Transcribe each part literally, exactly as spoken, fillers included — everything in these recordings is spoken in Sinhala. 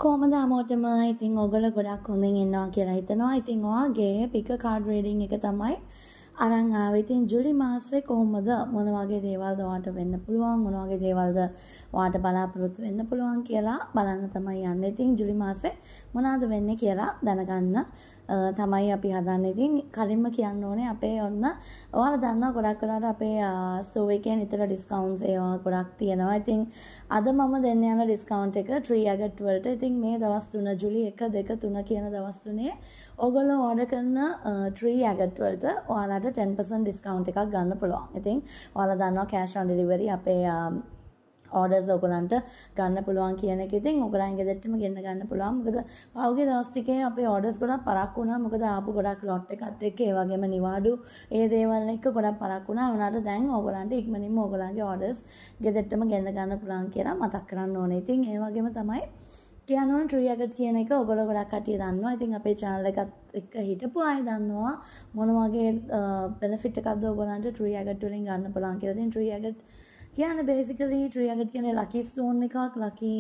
කොහොමද හැමෝටම ඉතින් ඔයගොල්ලෝ ගොඩක් හොඳින් ඉන්නවා කියලා හිතනවා. ඉතින් ඔයාගේ පික කාඩ් රීඩින් එක තමයි අරන් ආවේ. ඉතින් ජූලි මාසේ කොහොමද මොන වගේ දේවල්ද ඔයාට වෙන්න පුළුවන්, මොන වගේ දේවල්ද ඔයාට බලාපොරොත්තු වෙන්න පුළුවන් කියලා බලන්න තමයි යන්නේ. ඉතින් ජූලි මාසේ මොනවාද වෙන්නේ කියලා දැනගන්න තමයි අපි හදන්නේ. ඉතින් කලින්ම කියන්න ඕනේ අපේ ඔන්න ඔයාලා දන්නවා ගොඩක් වෙලාවට අපේ ස්ටෝර් එකේ නිතර ඩිස්කවුන්ට්ස් ඒවා ගොඩක් තියෙනවා. ඉතින් අද මම දෙන්න යන ඩිස්කවුන්ට් එක ත්‍රී ඇගට් වලට. ඉතින් මේ දවස් තුන ජූලි එක දෙක තුන කියන දවස් තුනේ ඔයගොල්ලෝ ඕඩර් කරන ත්‍රී ඇගට් වලට ඔයාලට ටෙන් පර්සන්ට් ඩිස්කවුන්ට් එකක් ගන්න පුළුවන්. ඉතින් ඔයාලා දන්නවා කෑෂ් ඔන් ඩෙලිවරි අපේ orders ඔයගලන්ට ගන්න පුළුවන් කියන එක. ඉතින් ඔයගලන් ගෙදරටම ගෙන්න ගන්න පුළුවන්. මොකද පහුගිය දවස් ටිකේ අපේ orders ගොඩක් පරක් වුණා. මොකද ආපු ගොඩක් lot එකත් එක්ක ඒ වගේම නිවාඩු ඒ දේවල් එක්ක ගොඩක් පරක් වුණා. උනාට දැන් ඔයගලන්ට ඉක්මනින්ම ඔයගලන්ගේ orders ගෙදරටම ගෙන්න ගන්න පුළුවන් කියලා මතක් කරන්න ඕනේ. ඉතින් ඒ වගේම තමයි කියන්න ඕනේ ත්‍රී ඇගට් කියන එක ඔයගොල්ලෝ ගොඩක් කටිය දන්නවා. ඉතින් අපේ channel එකත් එක්ක හිටපු අය දන්නවා මොන වගේ benefit එකක්ද ඔයගලන්ට ත්‍රී ඇගට් වලින් ගන්න පුළුවන් කියලා. ඉතින් ත්‍රී ඇගට් කියන්නේ basically ත්‍රී ඇගට් කියන්නේ lucky stone එකක්, lucky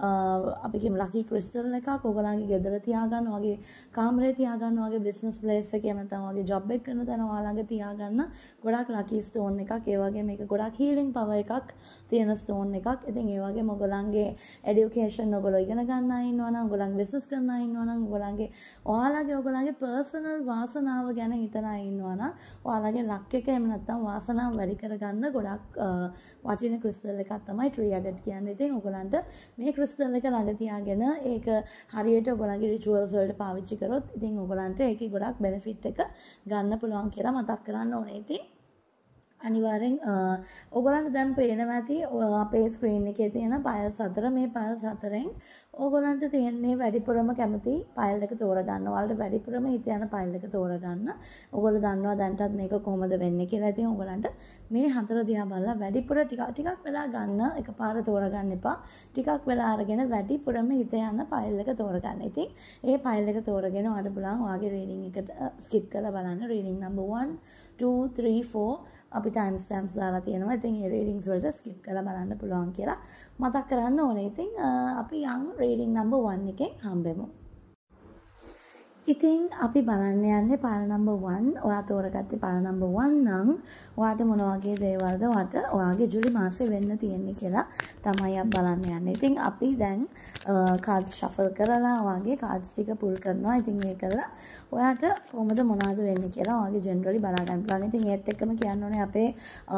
අපි කියමු lucky crystal එකක් ඔයගලන්ගේ ගෙදර තියාගන්න, ඔයගේ කාමරේ තියාගන්න, ඔයගේ business place එකේ නැත්නම් ඔයගේ job එක කරන තැන ඔයාලඟ තියාගන්න ගොඩක් lucky stone එකක්. ඒ වගේම මේක ගොඩක් healing power එකක් තියෙන stone එකක්. ඉතින් ඒ වගේම ඔයගලන්ගේ education ඔයගොල්ලෝ ඉගෙන ගන්න අය ඉන්නවා නම්, ඔයගලන්ගේ business කරන අය ඉන්නවා නම්, ඔයගලන්ගේ ඔයාලගේ ඔයගලන්ගේ personal වාසනාව ගැන හිතන අය ඉන්නවා නම් ඔයාලගේ luck එක එහෙම නැත්නම් වාසනාව වැඩි කරගන්න ගොඩක් වටින ක්‍රිස්ටල් එකක් තමයි ත්‍රී ඇගට් කියන්නේ. ඉතින් ඔයගලන්ට මේ ක්‍රිස්ටල් එක ළඟ තියාගෙන ඒක හරියට ඔයගලන්ගේ රිචුවල්ස් වලට පාවිච්චි කරොත් ඉතින් ඔයගලන්ට ඒකේ ගොඩක් බෙනිෆිට් එක ගන්න පුළුවන් කියලා මතක් කරන්න ඕනේ. ඉතින් අනිවාර්යෙන් ඔයගලන්ට දැන් පේනවා ඇති අපේ ස්ක්‍රීන් එකේ තියෙන පයල් හතර. මේ පයල් හතරෙන් ඔයගලන්ට තියෙන්නේ වැඩිපුරම කැමති පයල් එක තෝරගන්න. ඔයාලට වැඩිපුරම හිත යන පයල් එක තෝරගන්න. ඔයගොල්ලෝ දන්නවා දැන්ටත් මේක කොහොමද වෙන්නේ කියලා. ඉතින් ඔයගලන්ට මේ හතර දිහා බලලා වැඩිපුර ටික ටිකක් වෙලා ගන්න. එකපාර තෝරගන්න එපා. ටිකක් වෙලා අරගෙන වැඩිපුරම හිත යන පයල් එක තෝරගන්න. ඉතින් ඒ පයල් එක තෝරගෙන ඔයාලට බලන්න ඔයාගේ රීඩින් එකට ස්කිප් කරලා බලන්න. Reading number one two three four අපි time stamps දාලා තියෙනවා. ඉතින් ඒ readings වලට skip කරලා බලන්න පුළුවන් කියලා මතක් කරන්න ඕනේ. ඉතින් අපි යන් reading number one එකෙන් හම්බෙමු. ඉතින් අපි බලන්න යන්නේ පාර number one. ඔයා තෝරගත්තේ පාර number one නම් ඔයාට මොන වගේ දේවල්ද ඔයාට ඔයාගේ ජූලි මාසේ වෙන්න තියෙන්නේ කියලා තමයි අපි බලන්න යන්නේ. ඉතින් අපි දැන් cards shuffle කරලා ඔයාගේ cards ටික pull කරනවා. ඉතින් මේකලා ඔයාට කොහොමද මොනවද වෙන්නේ කියලා ඔයාගේ generally බලා ගන්න පුළුවන්. ඉතින් ඒත් එක්කම කියන්න ඕනේ අපේ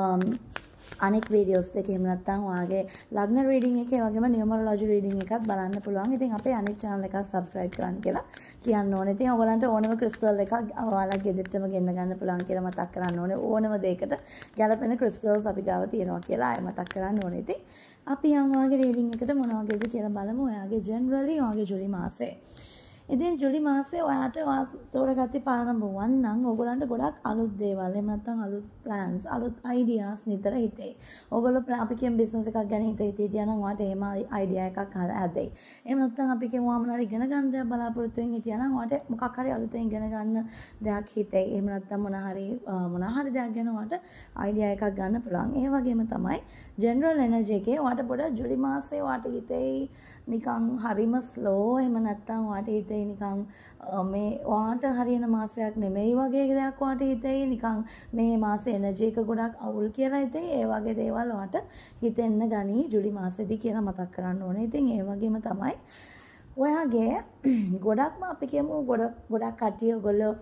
අනෙක් වීඩියෝස් දෙක එහෙම නැත්නම් ඔයාගේ ලග්න රීඩින් එකේ වගේම නියුමරොලොජි රීඩින් එකත් බලන්න පුළුවන්. ඉතින් අපේ අනෙක් channel එකත් subscribe කරන්න කියලා කියන්න ඕනේ. ඉතින් ඔයගලන්ට ඕනම ක්‍රිස්ටල් එකක් ඔයාලගේ ගෙදරටම ගෙන්න ගන්න පුළුවන් කියලා මතක් කරන්න ඕනේ. ඕනම දෙයකට ගැලපෙන ක්‍රිස්ටල්ස් අපි ගාව තියෙනවා කියලා ආයෙ මතක් කරන්න ඕනේ. ඉතින් අපි යන් ඔයාගේ රීඩින් එකට මොන වගේද කියලා බලමු. ඔයාගේ generally ඔයාගේ ජූලි මාසේ. ඉතින් ජූලි මාසේ ඔයාට තෝරගත්තේ පාර number one නම් ඔයගලන්ට ගොඩක් අලුත් දේවල් එහෙම නැත්නම් අලුත් plans අලුත් ideas නිතර හිතේ. ඔයගොල්ලෝ අපි කියන business එකක් ගැන හිත හිත හිටියා නම් ඔයාට එහෙම idea එකක් හදයි. එහෙම නැත්නම් අපි කියමු මොනවා ඉගෙන ගන්න දෙයක් බලාපොරොත්තු වෙමින් හිටියා නම් ඔයාට මොකක් හරි අලුතෙන් ඉගෙන ගන්න දෙයක් හිතේ. එහෙම නැත්නම් මොන හරි මොන හරි දෙයක් ගැන ඔයාට idea එකක් ගන්න පුළුවන්. ඒ වගේම තමයි general energy එකේ ඔයාට පොඩ ජූලි මාසේ ඔයාට හිතේ නිකන් හරිම slow එහෙම නැත්නම් ඔයාට හිතේ නිකන් මේ ඔයාට හරියන මාසයක් නෙමෙයි වගේ දෙයක් ඔයාට හිතේ නිකන් මේ මාසේ එනර්ජි එක ගොඩක් අවුල් කියලා හිතේ. ඒ වගේ දේවල් ඔයාට හිතෙන්න ගනී ජූලි මාසෙදි කියලා මතක් කරන්න ඕනේ. ඉතින් ඒ වගේම තමයි ඔයාගේ ගොඩක්ම අපි කියමු ගොඩක් ගොඩක් කට්ටිය ඔයගොල්ලෝ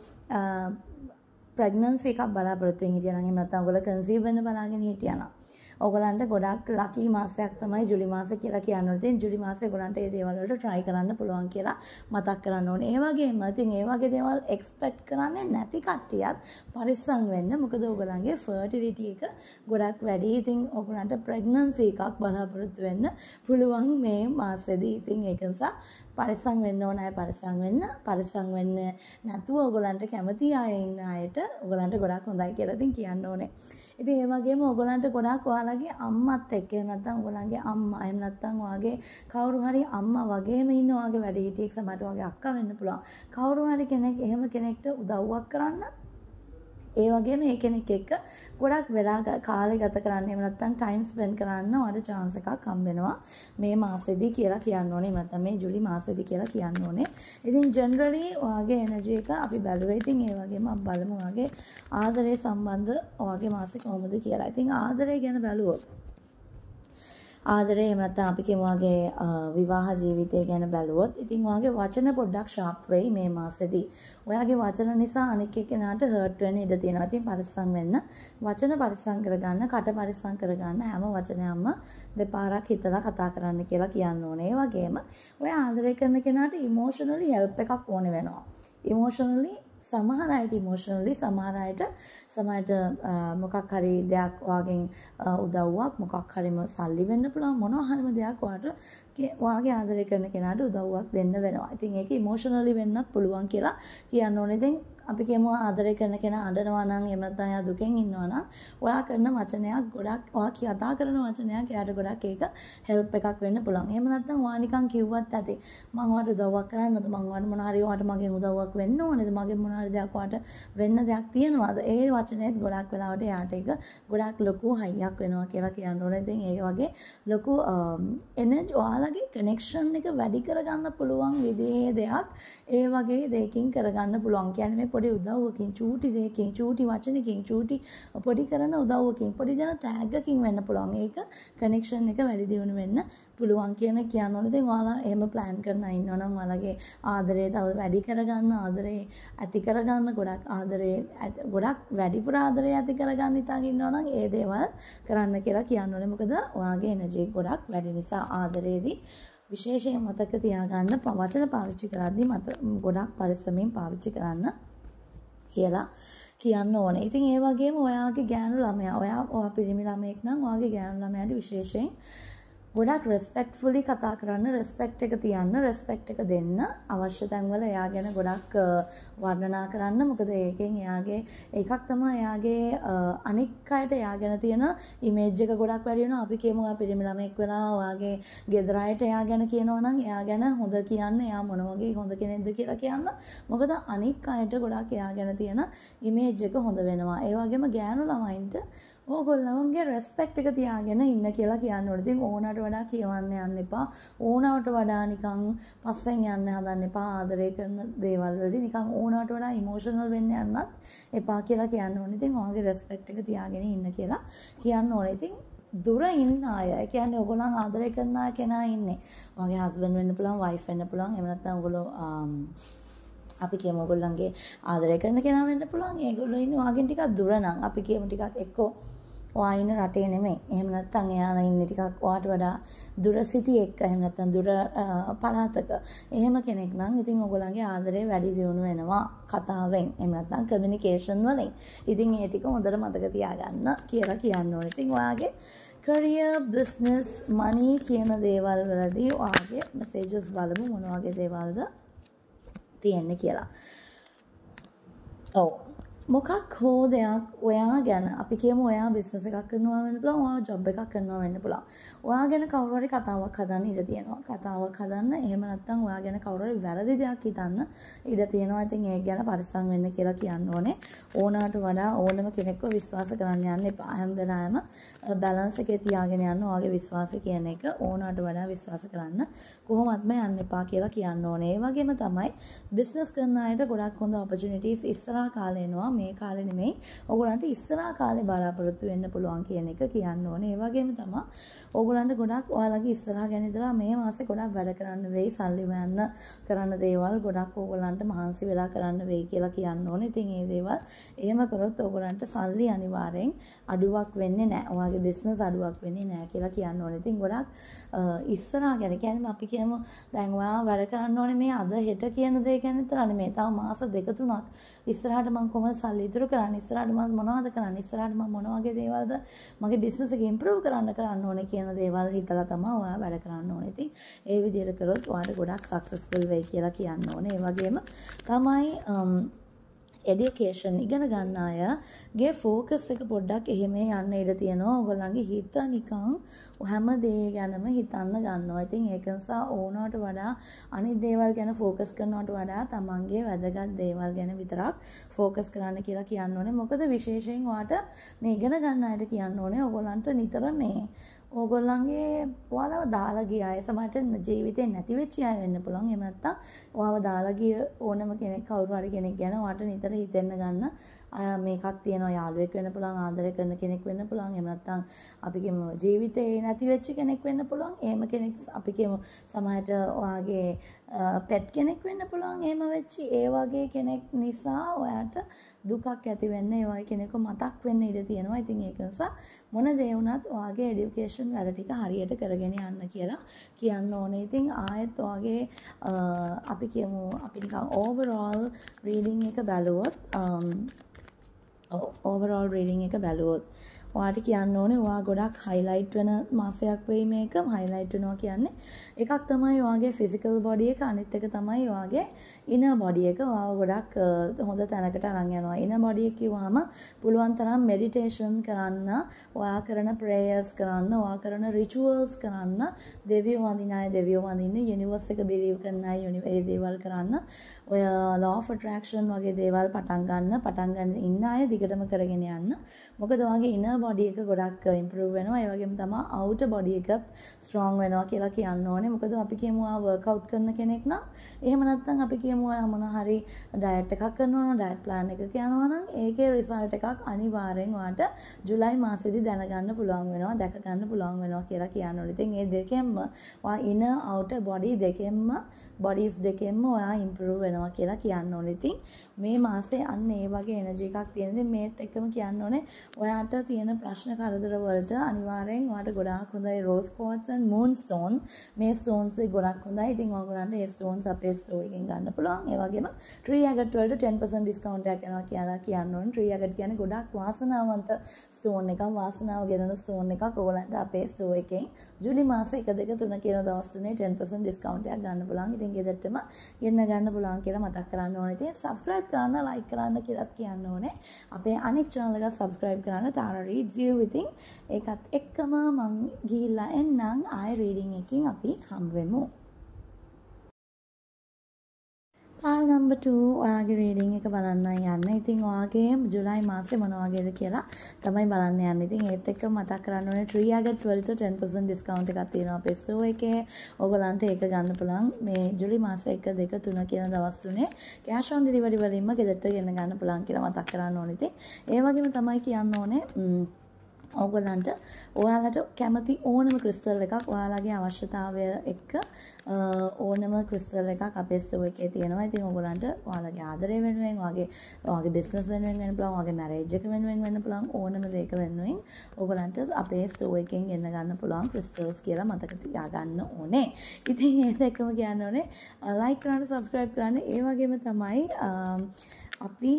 ප්‍රෙග්නන්සි එකක් බලාපොරොත්තු වෙමින් හිටියා නම් එහෙම නැත්නම් ඔයගොල්ලෝ කන්සීව් වෙන්න බලාගෙන හිටියා නම් ඔයගලන්ට ගොඩක් ලකි මාසයක් තමයි ජූලි මාසය කියලා කියනවා. ඉතින් ජූලි මාසෙ ඔයගලන්ට මේ දේවල් වලට try කරන්න පුළුවන් කියලා මතක් කරන්න ඕනේ. ඒ වගේම ඉතින් ඒ වගේ දේවල් expect කරන්නේ නැති කට්ටියත් පරිස්සම් වෙන්න. මොකද ඔයගලන්ගේ fertility එක ගොඩක් වැඩි. ඉතින් ඔයගලන්ට pregnancy එකක් බලාපොරොත්තු වෙන්න පුළුවන් මේ මාසෙදී. ඉතින් ඒක නිසා පරිස්සම් වෙන්න ඕන අය පරිස්සම් වෙන්න. පරිස්සම් වෙන්න නැතුව ඔයගලන්ට කැමති අය ඉන්න අයට ඔයගලන්ට ගොඩක් හොඳයි කියලා ඉතින් කියන්න ඕනේ. ඉතින් ඒ වගේම ඔයගලන්ට ගොඩක් ඔයාලගේ අම්මත් එක්ක එහෙම නැත්නම් ඔයගලන්ගේ අම්මා එහෙම නැත්නම් ඔයාගේ කවුරු හරි අම්මා වගේම ඉන්න ඔයාගේ වැඩිහිටියෙක් සමහරට ඔයාගේ අක්කා වෙන්න පුළුවන්. කවුරු හරි කෙනෙක් එහෙම කෙනෙක්ට උදව්වක් කරන්න ඒ වගේම මේ කෙනෙක් එක්ක ගොඩක් වෙලා කාලය ගත කරන්න එහෙම නැත්නම් ටයිම් ස්පෙන්ඩ් කරන්න ඔයාලට chance එකක් හම්බ වෙනවා මේ මාසෙදී කියලා කියන්න ඕනේ. නැත්නම් මේ ජූලි මාසෙදී කියලා කියන්න ඕනේ. ඉතින් ජෙනරලි ඔයාගේ එනර්ජි එක අපි බැලුවේ. ඉතින් ඒ වගේම අපි බලමු ඔයාගේ ආදරේ සම්බන්ධ ඔයාගේ මාසෙ කොහොමද කියලා. ඉතින් ආදරය ගැන බැලුවොත් ආදරේ එහෙම නැත්නම් අපි කියමු ඔයාගේ විවාහ ජීවිතය ගැන බැලුවොත් ඉතින් ඔයාගේ වචන පොඩ්ඩක් ෂාප් වෙයි මේ මාසෙදී. ඔයාගේ වචන නිසා අනෙක් එක්කෙනාට හර්ට් වෙන්න ඉඩ තියෙනවා. ඉතින් පරිස්සම් වෙන්න. වචන පරිස්සම් කරගන්න, කට පරිස්සම් කරගන්න හැම වචනයක්ම දෙපාරක් හිතලා කතා කරන්න කියලා කියන්න ඕනේ. ඒ වගේම ඔයා ආදරය කරන කෙනාට ඉමෝෂනලි හෙල්ප් එකක් ඕනේ වෙනවා. ඉමෝෂනලි සමහර අයට ඉමෝෂනලි සමහර අයට සමහරට මොකක් හරි දෙයක් වාගෙන් උදව්වක් මොකක් හරිම සල්ලි වෙන්න පුළුවන් මොනවා හරිම දෙයක් වාට වාගේ ආදරය කරන කෙනාට උදව්වක් දෙන්න වෙනවා. ඉතින් ඒක ඉමෝෂනලි වෙන්නත් පුළුවන් කියලා කියන්න ඕනේ. ඉතින් අපි කියමු ආදරය කරන කෙනා අඬනවා නම් එහෙම නැත්නම් එයා දුකෙන් ඉන්නවා නම් ඔයා කරන වචනයක් ගොඩක් ඔයා කතා කරන වචනයක් එයාට ගොඩක් ඒක හෙල්ප් එකක් වෙන්න පුළුවන්. එහෙම නැත්නම් ඔයා නිකන් කිව්වත් ඇති මම ඔයාට උදව්වක් කරන්නද මම ඔයාට මොන හරි ඔයාට මගෙන් උදව්වක් වෙන්න ඕනේද මගෙන් මොන හරි දෙයක් ඔයාට වෙන්න දෙයක් තියෙනවද ඒ වචනේත් ගොඩක් වෙලාවට එයාට ඒක ගොඩක් ලොකු හයියක් වෙනවා කියලා කියන්න ඕනේ. ඉතින් ඒ වගේ ලොකු එනර්ජි ඔයාලගේ කනෙක්ෂන් එක වැඩි කරගන්න පුළුවන් විදිහේ දෙයක් ඒ වගේ දෙයකින් කරගන්න පුළුවන්. කියන්නේ මේ පොඩි උදව්වකින් චූටි දෙයකින් චූටි වචනකින් චූටි පොඩි කරන උදව්වකින් පොඩි දෙන තෑග්ගකින් වෙන්න පුළුවන්. ඒක කනෙක්ෂන් එක වැඩි දියුණු වෙන්න පුළුවන් කියන කියන්න ඕනේ. ඉතින් ඔයාලා එහෙම ප්ලෑන් කරන ඉන්නවා නම් ඔයාලගේ ආදරය තව වැඩි කරගන්න ආදරේ ඇති කරගන්න ගොඩක් ආදරේ ගොඩක් වැඩිපුර ආදරේ ඇති කරගන්න ඉතින් ඉන්නවා නම් ඒ දේවල් කරන්න කියලා කියන්න ඕනේ. මොකද ඔයාගේ එනර්ජි ගොඩක් වැඩි නිසා ආදරේදී විශේෂයෙන් මතක තියාගන්න වචන පාවිච්චි කරද්දී මත ගොඩක් පරිස්සමෙන් පාවිච්චි කරන්න කියලා කියන්න ඕනේ. ඉතින් ඒ වගේම ඔයාගේ ගෑනු ළමයා ඔයා ඔයා පිරිමි ළමයෙක් නම් ඔයාගේ ගෑනු ළමයාට විශේෂයෙන් ගොඩක් රෙස්පෙක්ට්ෆුලි කතා කරන්න, රෙස්පෙක්ට් එක තියන්න, රෙස්පෙක්ට් එක දෙන්න. අවශ්‍ය තැන්වල එයා ගැන ගොඩක් වර්ණනා කරන්න. මොකද ඒකෙන් එයාගේ එකක් තමයි එයාගේ අනික් අයට එයා ගැන තියෙන ඉමේජ් එක ගොඩක් වැඩි වෙනවා. අපි කියමු ඔයා පිරිමි ළමෙක් වෙලා ඔයාගේ ගෙදර අයට එයා ගැන කියනවා නම් එයා ගැන හොඳ කියන්න, එයා මොන වගේ හොඳ කෙනෙක්ද කියලා කියන්න. මොකද අනික් අයට ගොඩක් එයා ගැන තියෙන ඉමේජ් එක හොඳ වෙනවා. ඒ වගේම ගෑනු ළමයින්ට ඕගොල්ලෝගේ රෙස්පෙක්ට් එක තියාගෙන ඉන්න කියලා කියන්න ඕනේ. ඉතින් ඕනට වඩා කියවන්න යන්න එපා. ඕනවට වඩා නිකන් පස්සෙන් යන්න හදන්න එපා. ආදරය කරන දේවල් වලදී නිකන් ඕනවට වඩා ඉමෝෂනල් වෙන්න යන්නත් එපා කියලා කියන්න ඕනේ. ඉතින් ඔයාගේ රෙස්පෙක්ට් එක තියාගෙන ඉන්න කියලා කියන්න ඕනේ. ඉතින් දුර ඉන්න අය, ඒ කියන්නේ ඔයගොල්ලන් ආදරය කරන කෙනා ඉන්නේ. ඔයාගේ හස්බන්ඩ් වෙන්න පුළුවන්, වයිෆ් වෙන්න පුළුවන්. එහෙම නැත්නම් ඔයගොල්ලෝ අපි කියමු ඔයගොල්ලන්ගේ ආදරය කරන කෙනා වෙන්න පුළුවන්. ඒගොල්ලෝ ඉන්නේ ඔයාගෙන් ටිකක් දුර නම්. අපි කියමු ටිකක් එක්කෝ ඔයා ඉන්න රටේ නෙමෙයි. එහෙම නැත්නම් එයාලා ඉන්නේ ටිකක් ඔයාට වඩා දුර සිටි එක්ක. එහෙම නැත්නම් දුර පළාතක. එහෙම කෙනෙක් නම් ඉතින් ඔයගොල්ලන්ගේ ආදරේ වැඩි දියුණු වෙනවා කතාවෙන්. එහෙම නැත්නම් කමියුනිකේෂන් වලින්. ඉතින් ඒ ටික හොඳට මතක තියාගන්න කියලා කියන්න ඕනේ. ඉතින් ඔයාගේ career, business, money කියන දේවල් වලදී ඔයාගේ messages බලමු මොන වගේ දේවල්ද තියෙන්නේ කියලා. ඔව්. මොකක් හෝ දෙයක් ඔයා ගැන අපි කියමු ඔයා බිස්නස් එකක් කරනවා වෙන්න පුළුවන්, ඔයා ජොබ් එකක් කරනවා වෙන්න පුළුවන්. ඔයා ගැන කවුරු හරි කතාවක් හදන්න ඉඩ තියෙනවා. කතාවක් හදන්න එහෙම නැත්නම් ඔයා ගැන කවුරු හරි වැරදි දෙයක් හිතන්න ඉඩ තියෙනවා. ඉතින් ඒක ගැන පරිස්සම් වෙන්න කියලා කියන්න ඕනේ. ඕනකට වඩා ඕනම කෙනෙක්ව විශ්වාස කරන්න යන්න එපා. හැම වෙලාවෙම බැලන්ස් එකේ තියාගෙන යන්න ඔයාගේ විශ්වාසය කියන එක ඕනකට වඩා විශ්වාස කරන්න කොහොමත්ම යන්න එපා කියලා කියන්න ඕනේ. ඒ වගේම තමයි බිස්නස් කරන අයට ගොඩක් හොඳ ඔපචුනිටිස් ඉස්සරහා කාලේ එනවා. මේ කාලේ නෙමෙයි. ඔයගොල්ලන්ට ඉස්සරහා කාලේ බලාපොරොත්තු වෙන්න පුළුවන් කියන එක කියන්න ඕනේ. ඒ වගේම තමයි ඔයගොල්ලන්ට ගොඩක් ඔයාලගේ ඉස්සරහා ගැන ඉඳලා මේ මාසේ ගොඩක් වැඩ කරන්න වෙයි. සල්ලි හොයන්න කරන්න දේවල් ගොඩක් ඔයගොල්ලන්ට මහන්සි වෙලා කරන්න වෙයි කියලා කියන්න ඕනේ. ඉතින් මේ දේවල් එහෙම කරොත් ඔයගොල්ලන්ට සල්ලි අනිවාර්යෙන් අඩුවක් වෙන්නේ නැහැ. ඔයාගේ බිස්නස් අඩුවක් වෙන්නේ නැහැ කියලා කියන්න ඕනේ. ඉතින් ගොඩක් ඉස්සරහා ගැන කියන්නේ අපි කියමු දැන් ඔයා වැඩ කරන්න ඕනේ මේ අද හෙට කියන දේ ගැන විතර නෙමෙයි. තව මාස දෙක තුනක් ඉස්සරහට මම කොහොමද සල්ලි ඉතුරු කරන්නේ? ඉස්සරහට මම මොනවද කරන්නේ? ඉස්සරහට මම මොන වගේ දේවල්ද මගේ බිස්නස් එක ඉම්ප්‍රූව් කරන්න කරන්න ඕනේ කියන දේවල් හිතලා තමයි ඔයා වැඩ කරන්න ඕනේ. ඉතින් ඒ විදිහට කරොත් ඔයාට ගොඩක් සක්සස්ෆුල් වෙයි කියලා කියන්න ඕනේ. ඒ වගේම තමයි education ඉගෙන ගන්න අයගේ focus එක පොඩ්ඩක් එහෙම යන්න ඉඩ තියෙනවා. ඔයගොල්ලන්ගේ හිත නිකන් හැම දේ ගැනම හිතන්න ගන්නවා. ඉතින් ඒක නිසා ඕනවට වඩා අනිත් දේවල් ගැන focus කරනවට වඩා තමන්ගේ වැදගත් දේවල් ගැන විතරක් focus කරන්න කියලා කියන්න ඕනේ. මොකද විශේෂයෙන් ඔයාට මේ ඉගෙන ගන්න අයට කියන්න ඕනේ ඔයගොල්ලන්ට නිතර මේ ඕගොල්ලන්ගේ ඔයාලව දාලා ගිය අය සමහරට ජීවිතේ නැති වෙච්ච අය වෙන්න පුළුවන්. එහෙම නැත්නම් ඔයාව දාලා ගිය ඕනම කෙනෙක් කවුරු හරි කෙනෙක් ගැන ඔයාට නිතර හිතෙන්න ගන්න මේකක් තියෙනවා. යාළුවෙක් වෙන්න පුළුවන්, ආදරය කරන කෙනෙක් වෙන්න පුළුවන්. එහෙම නැත්නම් අපි කියමු ජීවිතේ නැති වෙච්ච කෙනෙක් වෙන්න පුළුවන්. එහෙම කෙනෙක් අපි කියමු සමහරට ඔයාගේ පෙට් කෙනෙක් වෙන්න පුළුවන්. එහෙම වෙච්ච ඒ වගේ කෙනෙක් නිසා ඔයාට දුකක් ඇති වෙන්න ඒ වගේ කෙනෙක්ව මතක් වෙන්න ඉඩ තියෙනවා. ඉතින් ඒක නිසා මොන දේ වුණත් ඔයාගේ এডুকেෂන් වැඩ ටික හරියට කරගෙන යන්න කියලා කියන්න ඕනේ. ඉතින් ආයෙත් ඔයාගේ අපි කියමු අපි නිකන් overall reading එක බැලුවොත් overall reading එක බැලුවොත් ඔයාට කියන්න ඕනේ ඔයා ගොඩක් highlight වෙන මාසයක් වෙයි මේක. highlight වෙනවා කියන්නේ එකක් තමයි ඔයාගේ physical body එක, අනිත් එක තමයි ඔයාගේ inner body එක. ඔයාව ගොඩක් හොඳ තැනකට අරන් යනවා. inner body එක කිව්වම පුළුවන් තරම් meditation කරන්න, ඔයා කරන prayers කරන්න, ඔයා කරන rituals කරන්න, දෙවියෝ වඳින අය දෙවියෝ වඳින්න, universe එක believe කරන අය ඒ දේවල් කරන්න, ඔය law of attraction වගේ දේවල් පටන් ගන්න, පටන් ගන්න ඉන්න අය දිගටම කරගෙන යන්න. මොකද ඔයාගේ inner body එක ගොඩක් improve වෙනවා. ඒ වගේම තමයි outer body එකත් strong වෙනවා කියලා කියන්න ඕනේ. මොකද අපි කියමු ආ workout කරන කෙනෙක් නම් එහෙම නැත්නම් අපි කියමු ආ මොන හරි diet එකක් කරනවා නම් diet plan එකක යනවා නම් ඒකේ result එකක් අනිවාර්යෙන් ඔයාට ජූලයි මාසෙදි දැනගන්න පුළුවන් වෙනවා, දැක ගන්න පුළුවන් වෙනවා කියලා කියන්න ඕනේ. ඉතින් මේ දෙකෙන්ම ඔයා inner outer body දෙකෙන්ම bodies දෙකෙන්ම ඔයා improve වෙනවා කියලා කියන්න ඕනේ. ඉතින් මේ මාසේ අන්න ඒ වගේ energy එකක් තියෙන. ඉතින් මේත් එක්කම කියන්න ඕනේ ඔයාට තියෙන ප්‍රශ්න කරදර වලට අනිවාර්යෙන් ඔයාට ගොඩාක් හොඳයි rose quartz and moonstone. මේ stones එක ගොඩක් හොඳයි. ඉතින් ඔයගොල්ලන්ට මේ stones අපේ store එකෙන් ගන්න පුළුවන්. ඒ වගේම tree agate වලට ten percent discount එකක් යනවා කියලා කියන්න ඕනේ. tree agate කියන්නේ ගොඩක් වාසනාවන්ත stone එකක්, වාසනාව ගෙනන stone එකක්. ඔයගොල්ලන්ට අපේ store එකෙන් ජූලි මාසේ one two three කියන දවස් තුනේ ten percent discount එකක් ගන්න පුළුවන්. ඉතින් ගෙදරටම ගෙන්න ගන්න පුළුවන් කියලා මතක් කරන්න ඕනේ. ඉතින් subscribe කරන්න, like කරන්න කියලාත් කියන්න ඕනේ. අපේ අනෙක් channel එක subscribe කරන්න Tara reads you. ඉතින් ඒකත් එක්කම මං ගිහිල්ලා එන්නම් ආයෙ reading එකකින් අපි හම්බ වෙමු. Pile number two ඔයාගේ reading එක බලන්න යන්න. ඉතින් ඔයාගේ ජූලයි මාසේ මොන වගේද කියලා තමයි බලන්න යන්නේ. ඉතින් ඒත් එක්ක මතක් කරන්න ඕනේ tree agate වලට ten percent discount එකක් තියෙනවා අපේ store එකේ. ඕගොල්ලන්ට ඒක ගන්න පුළුවන් මේ ජූලි මාසේ one two three කියන දවස් තුනේ cash on delivery වලින්ම ගෙදරට ගෙන්න ගන්න පුළුවන් කියලා මතක් කරන්න ඕනේ. ඉතින් ඒ වගේම තමයි කියන්න ඕනේ ඔයගොල්ලන්ට ඔයාලට කැමති ඕනම ක්‍රිස්ටල් එකක් ඔයාලගේ අවශ්‍යතාවය එක්ක ඕනම ක්‍රිස්ටල් එකක් අපේ ස්ටෝර් එකේ තියෙනවා. ඉතින් ඔයගොල්ලන්ට ඔයාලගේ ආදරය වෙනුවෙන්, ඔයාගේ ඔයාගේ බිස්නස් වෙනුවෙන් වෙන්න පුළුවන්, ඔයාගේ මැරේජ් එක වෙනුවෙන් වෙන්න පුළුවන්, ඕනම දෙයක වෙනුවෙන් ඔයගොල්ලන්ට අපේ ස්ටෝර් එකෙන් ගෙන්න ගන්න පුළුවන් ක්‍රිස්ටල්ස් කියලා මතක තියාගන්න ඕනේ. ඉතින් ඒත් එක්කම කියන්න ඕනේ like කරන්න, subscribe කරන්න. ඒ වගේම තමයි අපි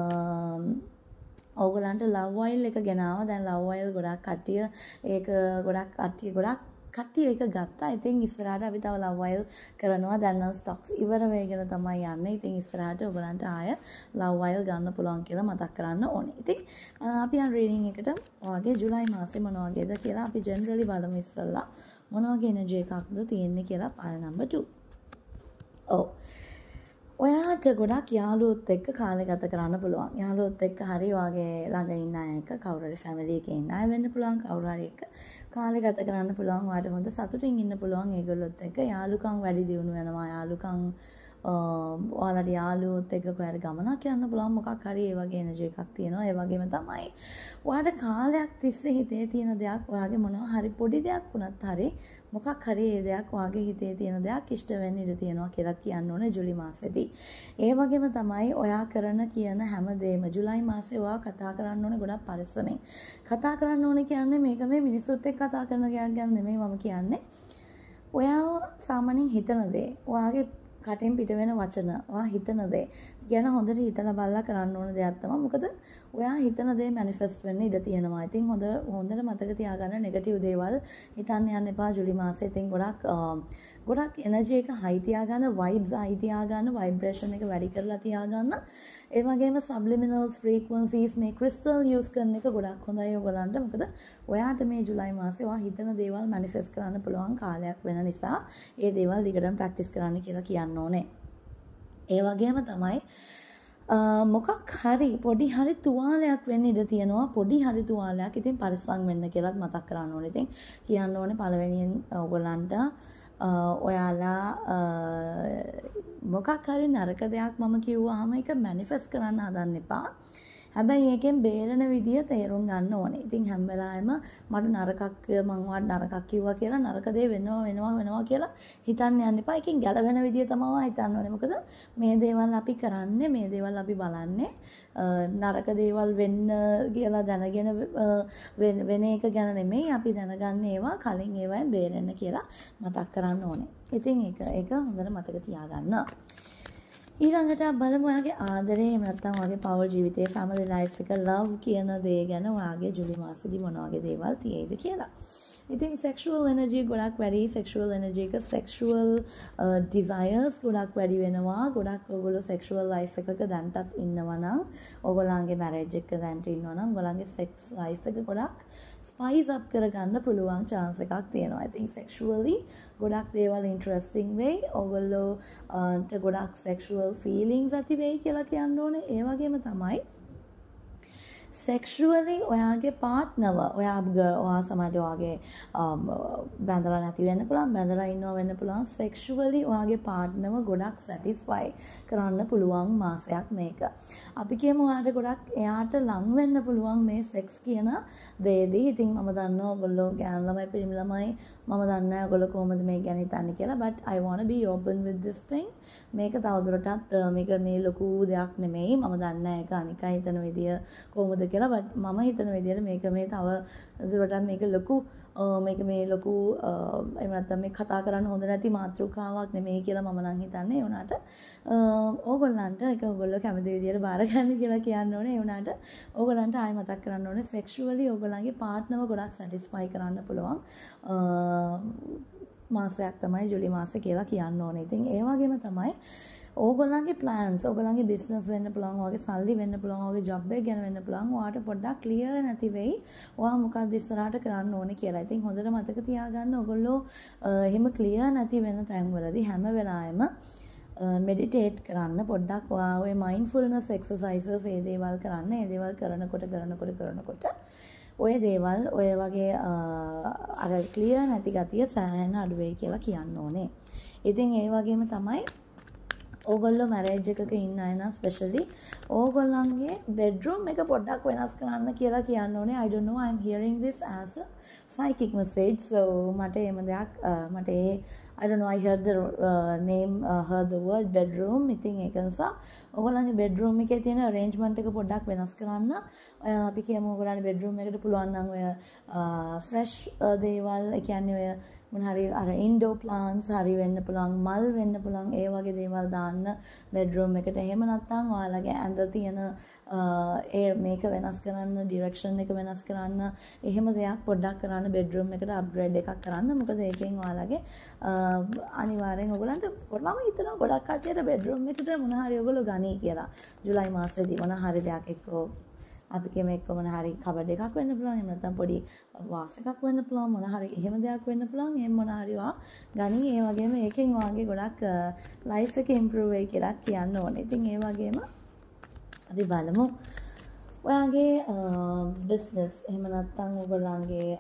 ඔයගොල්ලන්ට love oil එක ගෙනාවා. දැන් love oil ගොඩක් කට්ටිය ඒක ගොඩක් කට්ටිය ගොඩක් කට්ටිය ඒක ගත්තා. ඉතින් ඉස්සරහට අපි තව love oil කරනවා. දැන් නම් stocks ඉවර වෙගෙන තමයි යන්නේ. ඉතින් ඉස්සරහට ඔයගොල්ලන්ට ආය love oil ගන්න පුළුවන් කියලා මතක් කරන්න ඕනේ. ඉතින් අපි යන reading එකට ඔයගේ ජූලයි මාසේ මොන වගේද කියලා අපි generally බලමු ඉස්සෙල්ලා. මොන වගේ energy එකක්ද තියෙන්නේ කියලා pile number two. ඔව්. ඔයාට ගොඩක් යාළුවොත් එක්ක කාලය ගත කරන්න පුළුවන්. යාළුවොත් එක්ක හරි වාගේ ළඟ ඉන්න අය එක්ක කවුරු හරි ෆැමිලි එකේ ඉන්න අය වෙන්න පුළුවන්. කවුරු හරි එක්ක කාලය ගත කරන්න පුළුවන්. ඔයාට හොඳ සතුටින් ඉන්න පුළුවන් ඒගොල්ලොත් එක්ක. යාළුකම් වැඩි දියුණු වෙනවා. යාළුකම් ඔයාලට යාළුවොත් එක්ක කොහරි ගමනක් යන්න පුළුවන්. මොකක් හරි ඒ වගේ එනර්ජි එකක් තියෙනවා. ඒ වගේම තමයි ඔයාට කාලයක් තිස්සේ හිතේ තියෙන දෙයක්, ඔයාගේ මොනවා හරි පොඩි දෙයක් වුණත් හරි මොකක් හරි ඒ දෙයක් ඔයාගේ හිතේ තියෙන දෙයක් ඉෂ්ට වෙන්න ඉඩ තියෙනවා කියලා කියන්න ඕනේ ජූලි මාසෙදී. ඒ වගේම තමයි ඔයා කරන කියන හැම දෙයක්ම ජූලයි මාසේ ඔයා කතා කරන්න ඕනේ ගොඩක් පරිස්සමෙන්. කතා කරන්න ඕනේ කියන්නේ මේක මේ මිනිස්සුත් එක්ක කතා කරන ගයක් ගැන නෙමෙයි මම කියන්නේ. ඔයා සාමාන්‍යයෙන් හිතන දේ, ඔයාගේ කටින් පිට වෙන වචන, ඔයා හිතන දේ ගැන හොඳට හිතලා බලලා කරන්න ඕන දෙයක් තමයි. මොකද ඔයා හිතන දේ මැනිෆෙස්ට් වෙන්න ඉඩ තියෙනවා. ඉතින් හොඳ හොඳට මතක තියාගන්න නෙගටිව් දේවල් හිතන්න යන්න එපා ජූලි මාසේ. ඉතින් ගොඩක් ගොඩක් එනර්ජි එක හයි තියාගන්න, vibes හයි තියාගන්න, vibration එක වැඩි කරලා තියාගන්න. ඒ වගේම subliminals, frequencies මේ crystal use කරන එක ගොඩක් හොඳයි ඔයගලන්ට. මොකද ඔයාට මේ ජුලයි මාසේ ඔයා හිතන දේවල් manifest කරන්න පුළුවන් කාලයක් වෙන නිසා ඒ දේවල් දිගටම practice කරන්න කියලා කියන්න ඕනේ. ඒ වගේම තමයි මොකක් හරි පොඩි හරි තුවාලයක් වෙන්න ඉඩ තියෙනවා. පොඩි හරි තුවාලයක්. ඉතින් පරිස්සම් වෙන්න කියලාත් මතක් කරන්න ඕනේ. ඉතින් කියන්න ඕනේ පළවෙනියෙන් ඔයගලන්ට ඔයාලා මොකක් හරි නරක දෙයක් මම කිව්වහම ඒක මැනිෆෙස්ට් කරන්න හදන්න එපා. හැබැයි ඒකෙන් බේරෙන විදිය තේරුම් ගන්න ඕනේ. ඉතින් හැම වෙලාවෙම මට නරකක් මං වාට නරකක් කිව්වා කියලා නරක දේ වෙනවා වෙනවා වෙනවා කියලා හිතන්න යන්න එපා. ඒකෙන් ගැලවෙන විදිය තමයි හිතන්න ඕනේ. මොකද මේ දේවල් අපි කරන්නේ, මේ දේවල් අපි බලන්නේ නරක දේවල් වෙන්න කියලා දැනගෙන වෙන එක ගැන නෙමෙයි. අපි දැනගන්නේ ඒවා කලින් ඒවායින් බේරෙන්න කියලා මතක් කරන්න ඕනේ. ඉතින් ඒක ඒක හොඳට මතක තියාගන්න. ඊළඟට බලමු ඔයාගේ ආදරේ එහෙම නැත්නම් ඔයාගේ පවර් ජීවිතේ family life එක love කියන දේ ගැන ඔයාගේ ජුලි මාසෙදි මොන වගේ දේවල් තියෙයිද කියලා. ඉතින් sexual energy ගොඩක් වැඩි, sexual energy එක sexual uh, desires ගොඩක් වැඩි වෙනවා. ගොඩක් ඔයගොල්ලෝ sexual life එකක දැන්ටත් ඉන්නවා නම්, ඔයගොල්ලන්ගේ marriage එක දැන්ට ඉන්නවා නම්, ඔයගොල්ලන්ගේ sex life එක ගොඩක් spice up කරගන්න පුළුවන් chance එකක් තියෙනවා. I think sexually ගොඩක් දේවල් interesting වෙයි. ඔයගොල්ලෝ ට ගොඩක් sexual feelings ඇති වෙයි කියලා කියන්න ඕනේ. ඒ වගේම තමයි sexually ඔයාගේ partner ඔයා ඔයා සමහරට ඔයාගේ බැඳලා නැති වෙන්න පුළුවන්, බැඳලා ඉන්නවා වෙන්න පුළුවන්. sexually ඔයාගේ partnerව ගොඩක් satisfy කරන්න පුළුවන් මාසයක් මේක. අපි කියමු ඔයාට ගොඩක් එයාට ලං වෙන්න පුළුවන් මේ sex කියන දේදී. ඉතින් මම දන්නවා ඔයගොල්ලෝ ගෑනු ළමයි පිරිමි ළමයි මම දන්නේ නැහැ ඔයගොල්ලෝ කොහොමද මේ ගැන හිතන්නේ කියලා. but I want to be open with this thing. මේක තවදුරටත් මේක මේ ලොකු දෙයක් නෙමෙයි. මම දන්නේ නැහැ ඒක අනිකයි හිතන විදිය කොහොමද කියලා. but මම හිතන විදියට මේක මේ තව දුරටත් මේක ලොකු මේක මේ ලොකු එහෙම නැත්නම් මේ කතා කරන්න හොඳ නැති මාතෘකාවක් නෙමෙයි කියලා මම නම් හිතන්නේ. ඒ වුණාට ඕගොල්ලන්ට ඒක ඕගොල්ලෝ කැමති විදියට බාර ගන්න කියලා කියන්න ඕනේ. ඒ වුණාට ඕගොල්ලන්ට ආයෙ මතක් කරන්න ඕනේ sexually ඕගොල්ලන්ගේ partnerව ගොඩක් satisfy කරන්න පුළුවන් මාසයක් තමයි ජුලි මාසය කියලා කියන්න ඕනේ. ඉතින් ඒ වගේම තමයි ඕගොල්ලන්ගේ plans, ඕගොල්ලන්ගේ business වෙන්න පුළුවන්, ඔයාගේ සල්ලි වෙන්න පුළුවන්, ඔයාගේ job එක ගැන වෙන්න පුළුවන්. ඔයාට පොඩ්ඩක් clear නැති වෙයි. ඔයා මොකක්ද ඉස්සරහට කරන්න ඕනේ කියලා. ඉතින් හොඳට මතක තියාගන්න ඔයගොල්ලෝ එහෙම clear නැති වෙන තැන්වලදී හැම වෙලාවෙම meditate කරන්න පොඩ්ඩක් ඔයා ඔය mindfulness exercises ඒ දේවල් කරන්න. ඒ දේවල් කරනකොට කරනකොට කරනකොට ඔය දේවල් ඔය වගේ අර clear නැති ගතිය සෑහෙන අඩු වෙයි කියලා කියන්න ඕනේ. ඉතින් ඒ වගේම තමයි ඕගොල්ලෝ මැරේජ් එකක ඉන්න අය නම් ස්පෙෂලි ඕගොල්ලන්ගේ බෙඩ්රූම් එක පොඩ්ඩක් වෙනස් කරන්න කියලා කියන්න ඕනේ. I don't know, I'm hearing this as a psychic message. So මට එහෙම දෙයක් මට ඒ I don't know, I heard the uh, name uh, heard the word bedroom. ඉතින් ඒක නිසා ඕගොල්ලන්ගේ බෙඩ්රූම් එකේ තියෙන arrangement එක පොඩ්ඩක් වෙනස් කරන්න. අපි කියමු ඕගොල්ලන්ගේ බෙඩ්රූම් එකට පුළුවන් නම් ඔය fresh දේවල්, ඒ කියන්නේ ඔය මොන හරි අර indoor plants හරි වෙන්න පුළුවන්, මල් වෙන්න පුළුවන්, ඒ වගේ දේවල් දාන්න බෙඩ්රූම් එකට. එහෙම නැත්නම් ඔයාලගේ ඇඳ තියෙන ඒ මේක වෙනස් කරන්න, direction එක වෙනස් කරන්න, එහෙම දෙයක් පොඩ්ඩක් කරන්න බෙඩ්රූම් එකට අප්ග්‍රේඩ් එකක් කරන්න. මොකද ඒකෙන් ඔයාලගේ අනිවාර්යෙන් ඔයගලන්ට මම හිතනවා ගොඩක් කට්ටියට බෙඩ්රූම් එකට මොන හරි ඔයගොල්ලෝ ගනී කියලා. ජුලයි මාසෙදී මොන හරි දෙයක් එක්ක අපි කියමු එක්ක මොන හරි කබඩ් එකක් වෙන්න පුළුවන්. එහෙම නැත්නම් පොඩි වාස් එකක් වෙන්න පුළුවන්. මොන හරි එහෙම දෙයක් වෙන්න පුළුවන්. එහෙම මොන හරි වා ගනී. ඒ වගේම ඒකෙන් වාගේ ගොඩක් ලයිෆ් එක ඉම්ප්‍රූව් වෙයි කියලා කියන්න ඕනේ. ඉතින් ඒ වගේම අපි බලමු ඔයාගේ බිස්නස් එහෙම නැත්නම් ඔයගොල්ලන්ගේ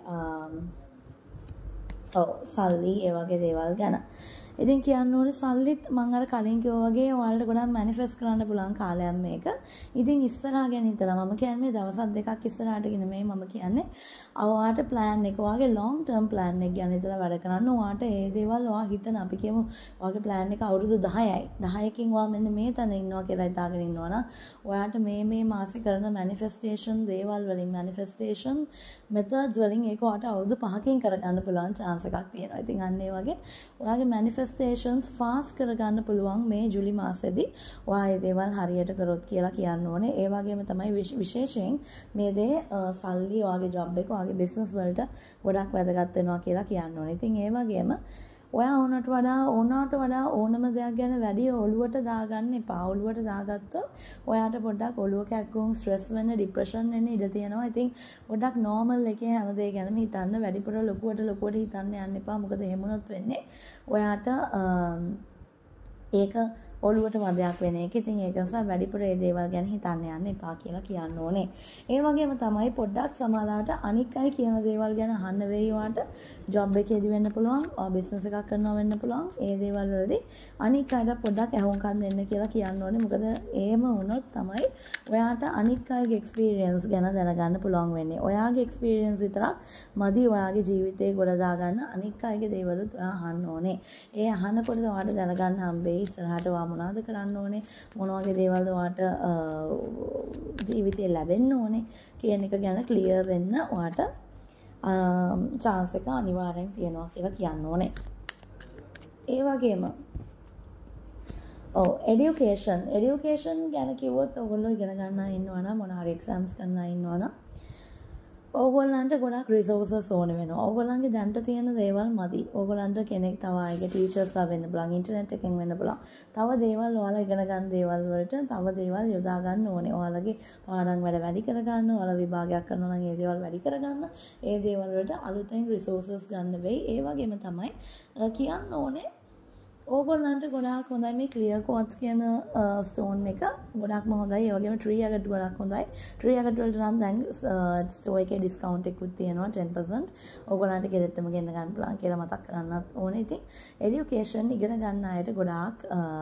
ඔව් සල්ලි ඒ වගේ දේවල් ගැන. ඉතින් කියන්න ඕනේ සල්ලිත් මම අර කලින් කිව්වා වගේ ඔයාලට ගොඩක් මැනිෆෙස්ට් කරන්න පුළුවන් කාලයක් මේක. ඉතින් ඉස්සරහා ගැන හිතලා මම කියන්නේ දවස් දෙකක් ඉස්සරහට ගෙන මේ මම කියන්නේ ඔයාට plan එක ඔයාගේ long term plan එක ගැන හිතලා වැඩ කරන්න. ඔයාට ඒ දේවල් ඔයා හිතන අපි කියමු ඔයාගේ plan එක අවුරුදු දහයයි. දහයකින් ඔයා මෙන්න මේ තැන ඉන්නවා කියලා හිතාගෙන ඉන්නවා නම් ඔයාට මේ මේ මාසේ කරන manifestation දේවල් වලින් manifestation methods වලින් ඒක ඔයාට අවුරුදු පහකින් කරගන්න පුළුවන් chance එකක් තියෙනවා. ඉතින් අන්න ඒ වගේ ඔයාගේ manifestations fast කරගන්න පුළුවන් මේ ජුලි මාසෙදී ඔයා මේ දේවල් හරියට කරොත් කියලා කියන්න ඕනේ. ඒ වගේම තමයි විශේෂයෙන් මේ දේ සල්ලි ඔයාගේ job එක ඔයාගේ business වලට ගොඩක් වැදගත් වෙනවා කියලා කියන්න ඕනේ. ඉතින් ඒ වගේම ඔයා ඕනට වඩා ඕනට වඩා ඕනම දෙයක් ගැන වැඩි ඔළුවට දාගන්න එපා. ඔළුවට දාගත්තොත් ඔයාට පොඩ්ඩක් ඔළුව කැක්කුම් ස්ට්‍රෙස් වෙන්න ડિප්‍රෙෂන් එන්න ඉඩ තියෙනවා. ඉතින් පොඩ්ඩක් නෝමල් එකේ හැම දෙයක් ගැනම හිතන්න. වැඩිපුර ලොකුවට ලොකුවට හිතන්න යන්න එපා. මොකද එහෙම වුණොත් වෙන්නේ ඔයාට ඒක ඔළුවට වදයක් වෙන එක. ඉතින් ඒක නිසා වැඩිපුර ඒ දේවල් ගැන හිතන්න යන්න එපා කියලා කියන්න ඕනේ. ඒ වගේම තමයි පොඩ්ඩක් සමාලාවට අනික් අය කියන දේවල් ගැන අහන්න වෙයි වාට. ජොබ් එකේදී වෙන්න පුළුවන්, ඔය බිස්නස් එකක් කරනවා වෙන්න පුළුවන්. ඒ දේවල් වලදී අනික් අයට පොඩ්ඩක් ඇහුම්කන් දෙන්න කියලා කියන්න ඕනේ. මොකද එහෙම වුණොත් තමයි ඔයාට අනික් අයගේ එක්ස්පීරියන්ස් ගැන දැනගන්න පුළුවන් වෙන්නේ. ඔයාගේ එක්ස්පීරියන්ස් විතරක් මදි ඔයාගේ ජීවිතේ ගොඩ දාගන්න. අනික් අයගේ දේවලුත් ඔයා අහන්න ඕනේ. ඒ අහනකොට ඔයාට දැනගන්න හම්බෙයි ඉස්සරහට ඔයා මොනවද කරන්න ඕනේ, මොන වගේ දේවල්ද ඔයාට ජීවිතේ ලැබෙන්න ඕනේ කියන එක ගැන ක්ලියර් වෙන්න ඔයාට chance එක අනිවාර්යෙන් තියෙනවා කියලා කියන්න ඕනේ. ඒ වගේම ඔව් education education ගැන කිව්වොත් ඔයගොල්ලෝ ඉගෙන ගන්න ඉන්නවා නම් මොන හරි exams කරන්න ඉන්නවා නම් ඕගොල්ලන්ට ගොඩක් රිසෝසස් ඕන වෙනවා. ඕගොල්ලන්ගේ දැනට තියෙන දේවල් මදි. ඕගොල්ලන්ට කෙනෙක් තව ආයෙක ටීචර්ස්ලා වෙන්න පුළුවන්, ඉන්ටර්නෙට් එකෙන් වෙන්න පුළුවන්. තව දේවල් ඔයාලා ඉගෙන ගන්න දේවල් වලට තව දේවල් යොදා ගන්න ඕනේ. ඔයාලගේ පාඩම් වැඩ වැඩි කර ගන්න, ඔයාලා විභාගයක් කරනවා නම් ඒ දේවල් වැඩි කර ගන්න. ඒ දේවල් වලට අලුතෙන් රිසෝසස් ගන්න වෙයි. ඒ වගේම තමයි කියන්න ඕනේ ඕගොල්ලන්ට ගොඩාක් හොඳයි මේ ක්ලියර් කෝට්ස් කියන ස්ටෝන් එක. ගොඩක්ම හොඳයි. ඒ වගේම ට්‍රී ඇගට් ගොඩක් හොඳයි. ට්‍රී ඇගට් වලට නම් දැන් ස්ටෝර් එකේ ඩිස්කවුන්ට් එකකුත් තියෙනවා ten percent. ඕගොල්ලන්ට ගෙදරටම ගෙන්න ගන්න පුළුවන් කියලා මතක් කරන්නත් ඕනේ. ඉතින් এডুকেෂන් ඉගෙන ගන්න අයට ගොඩාක්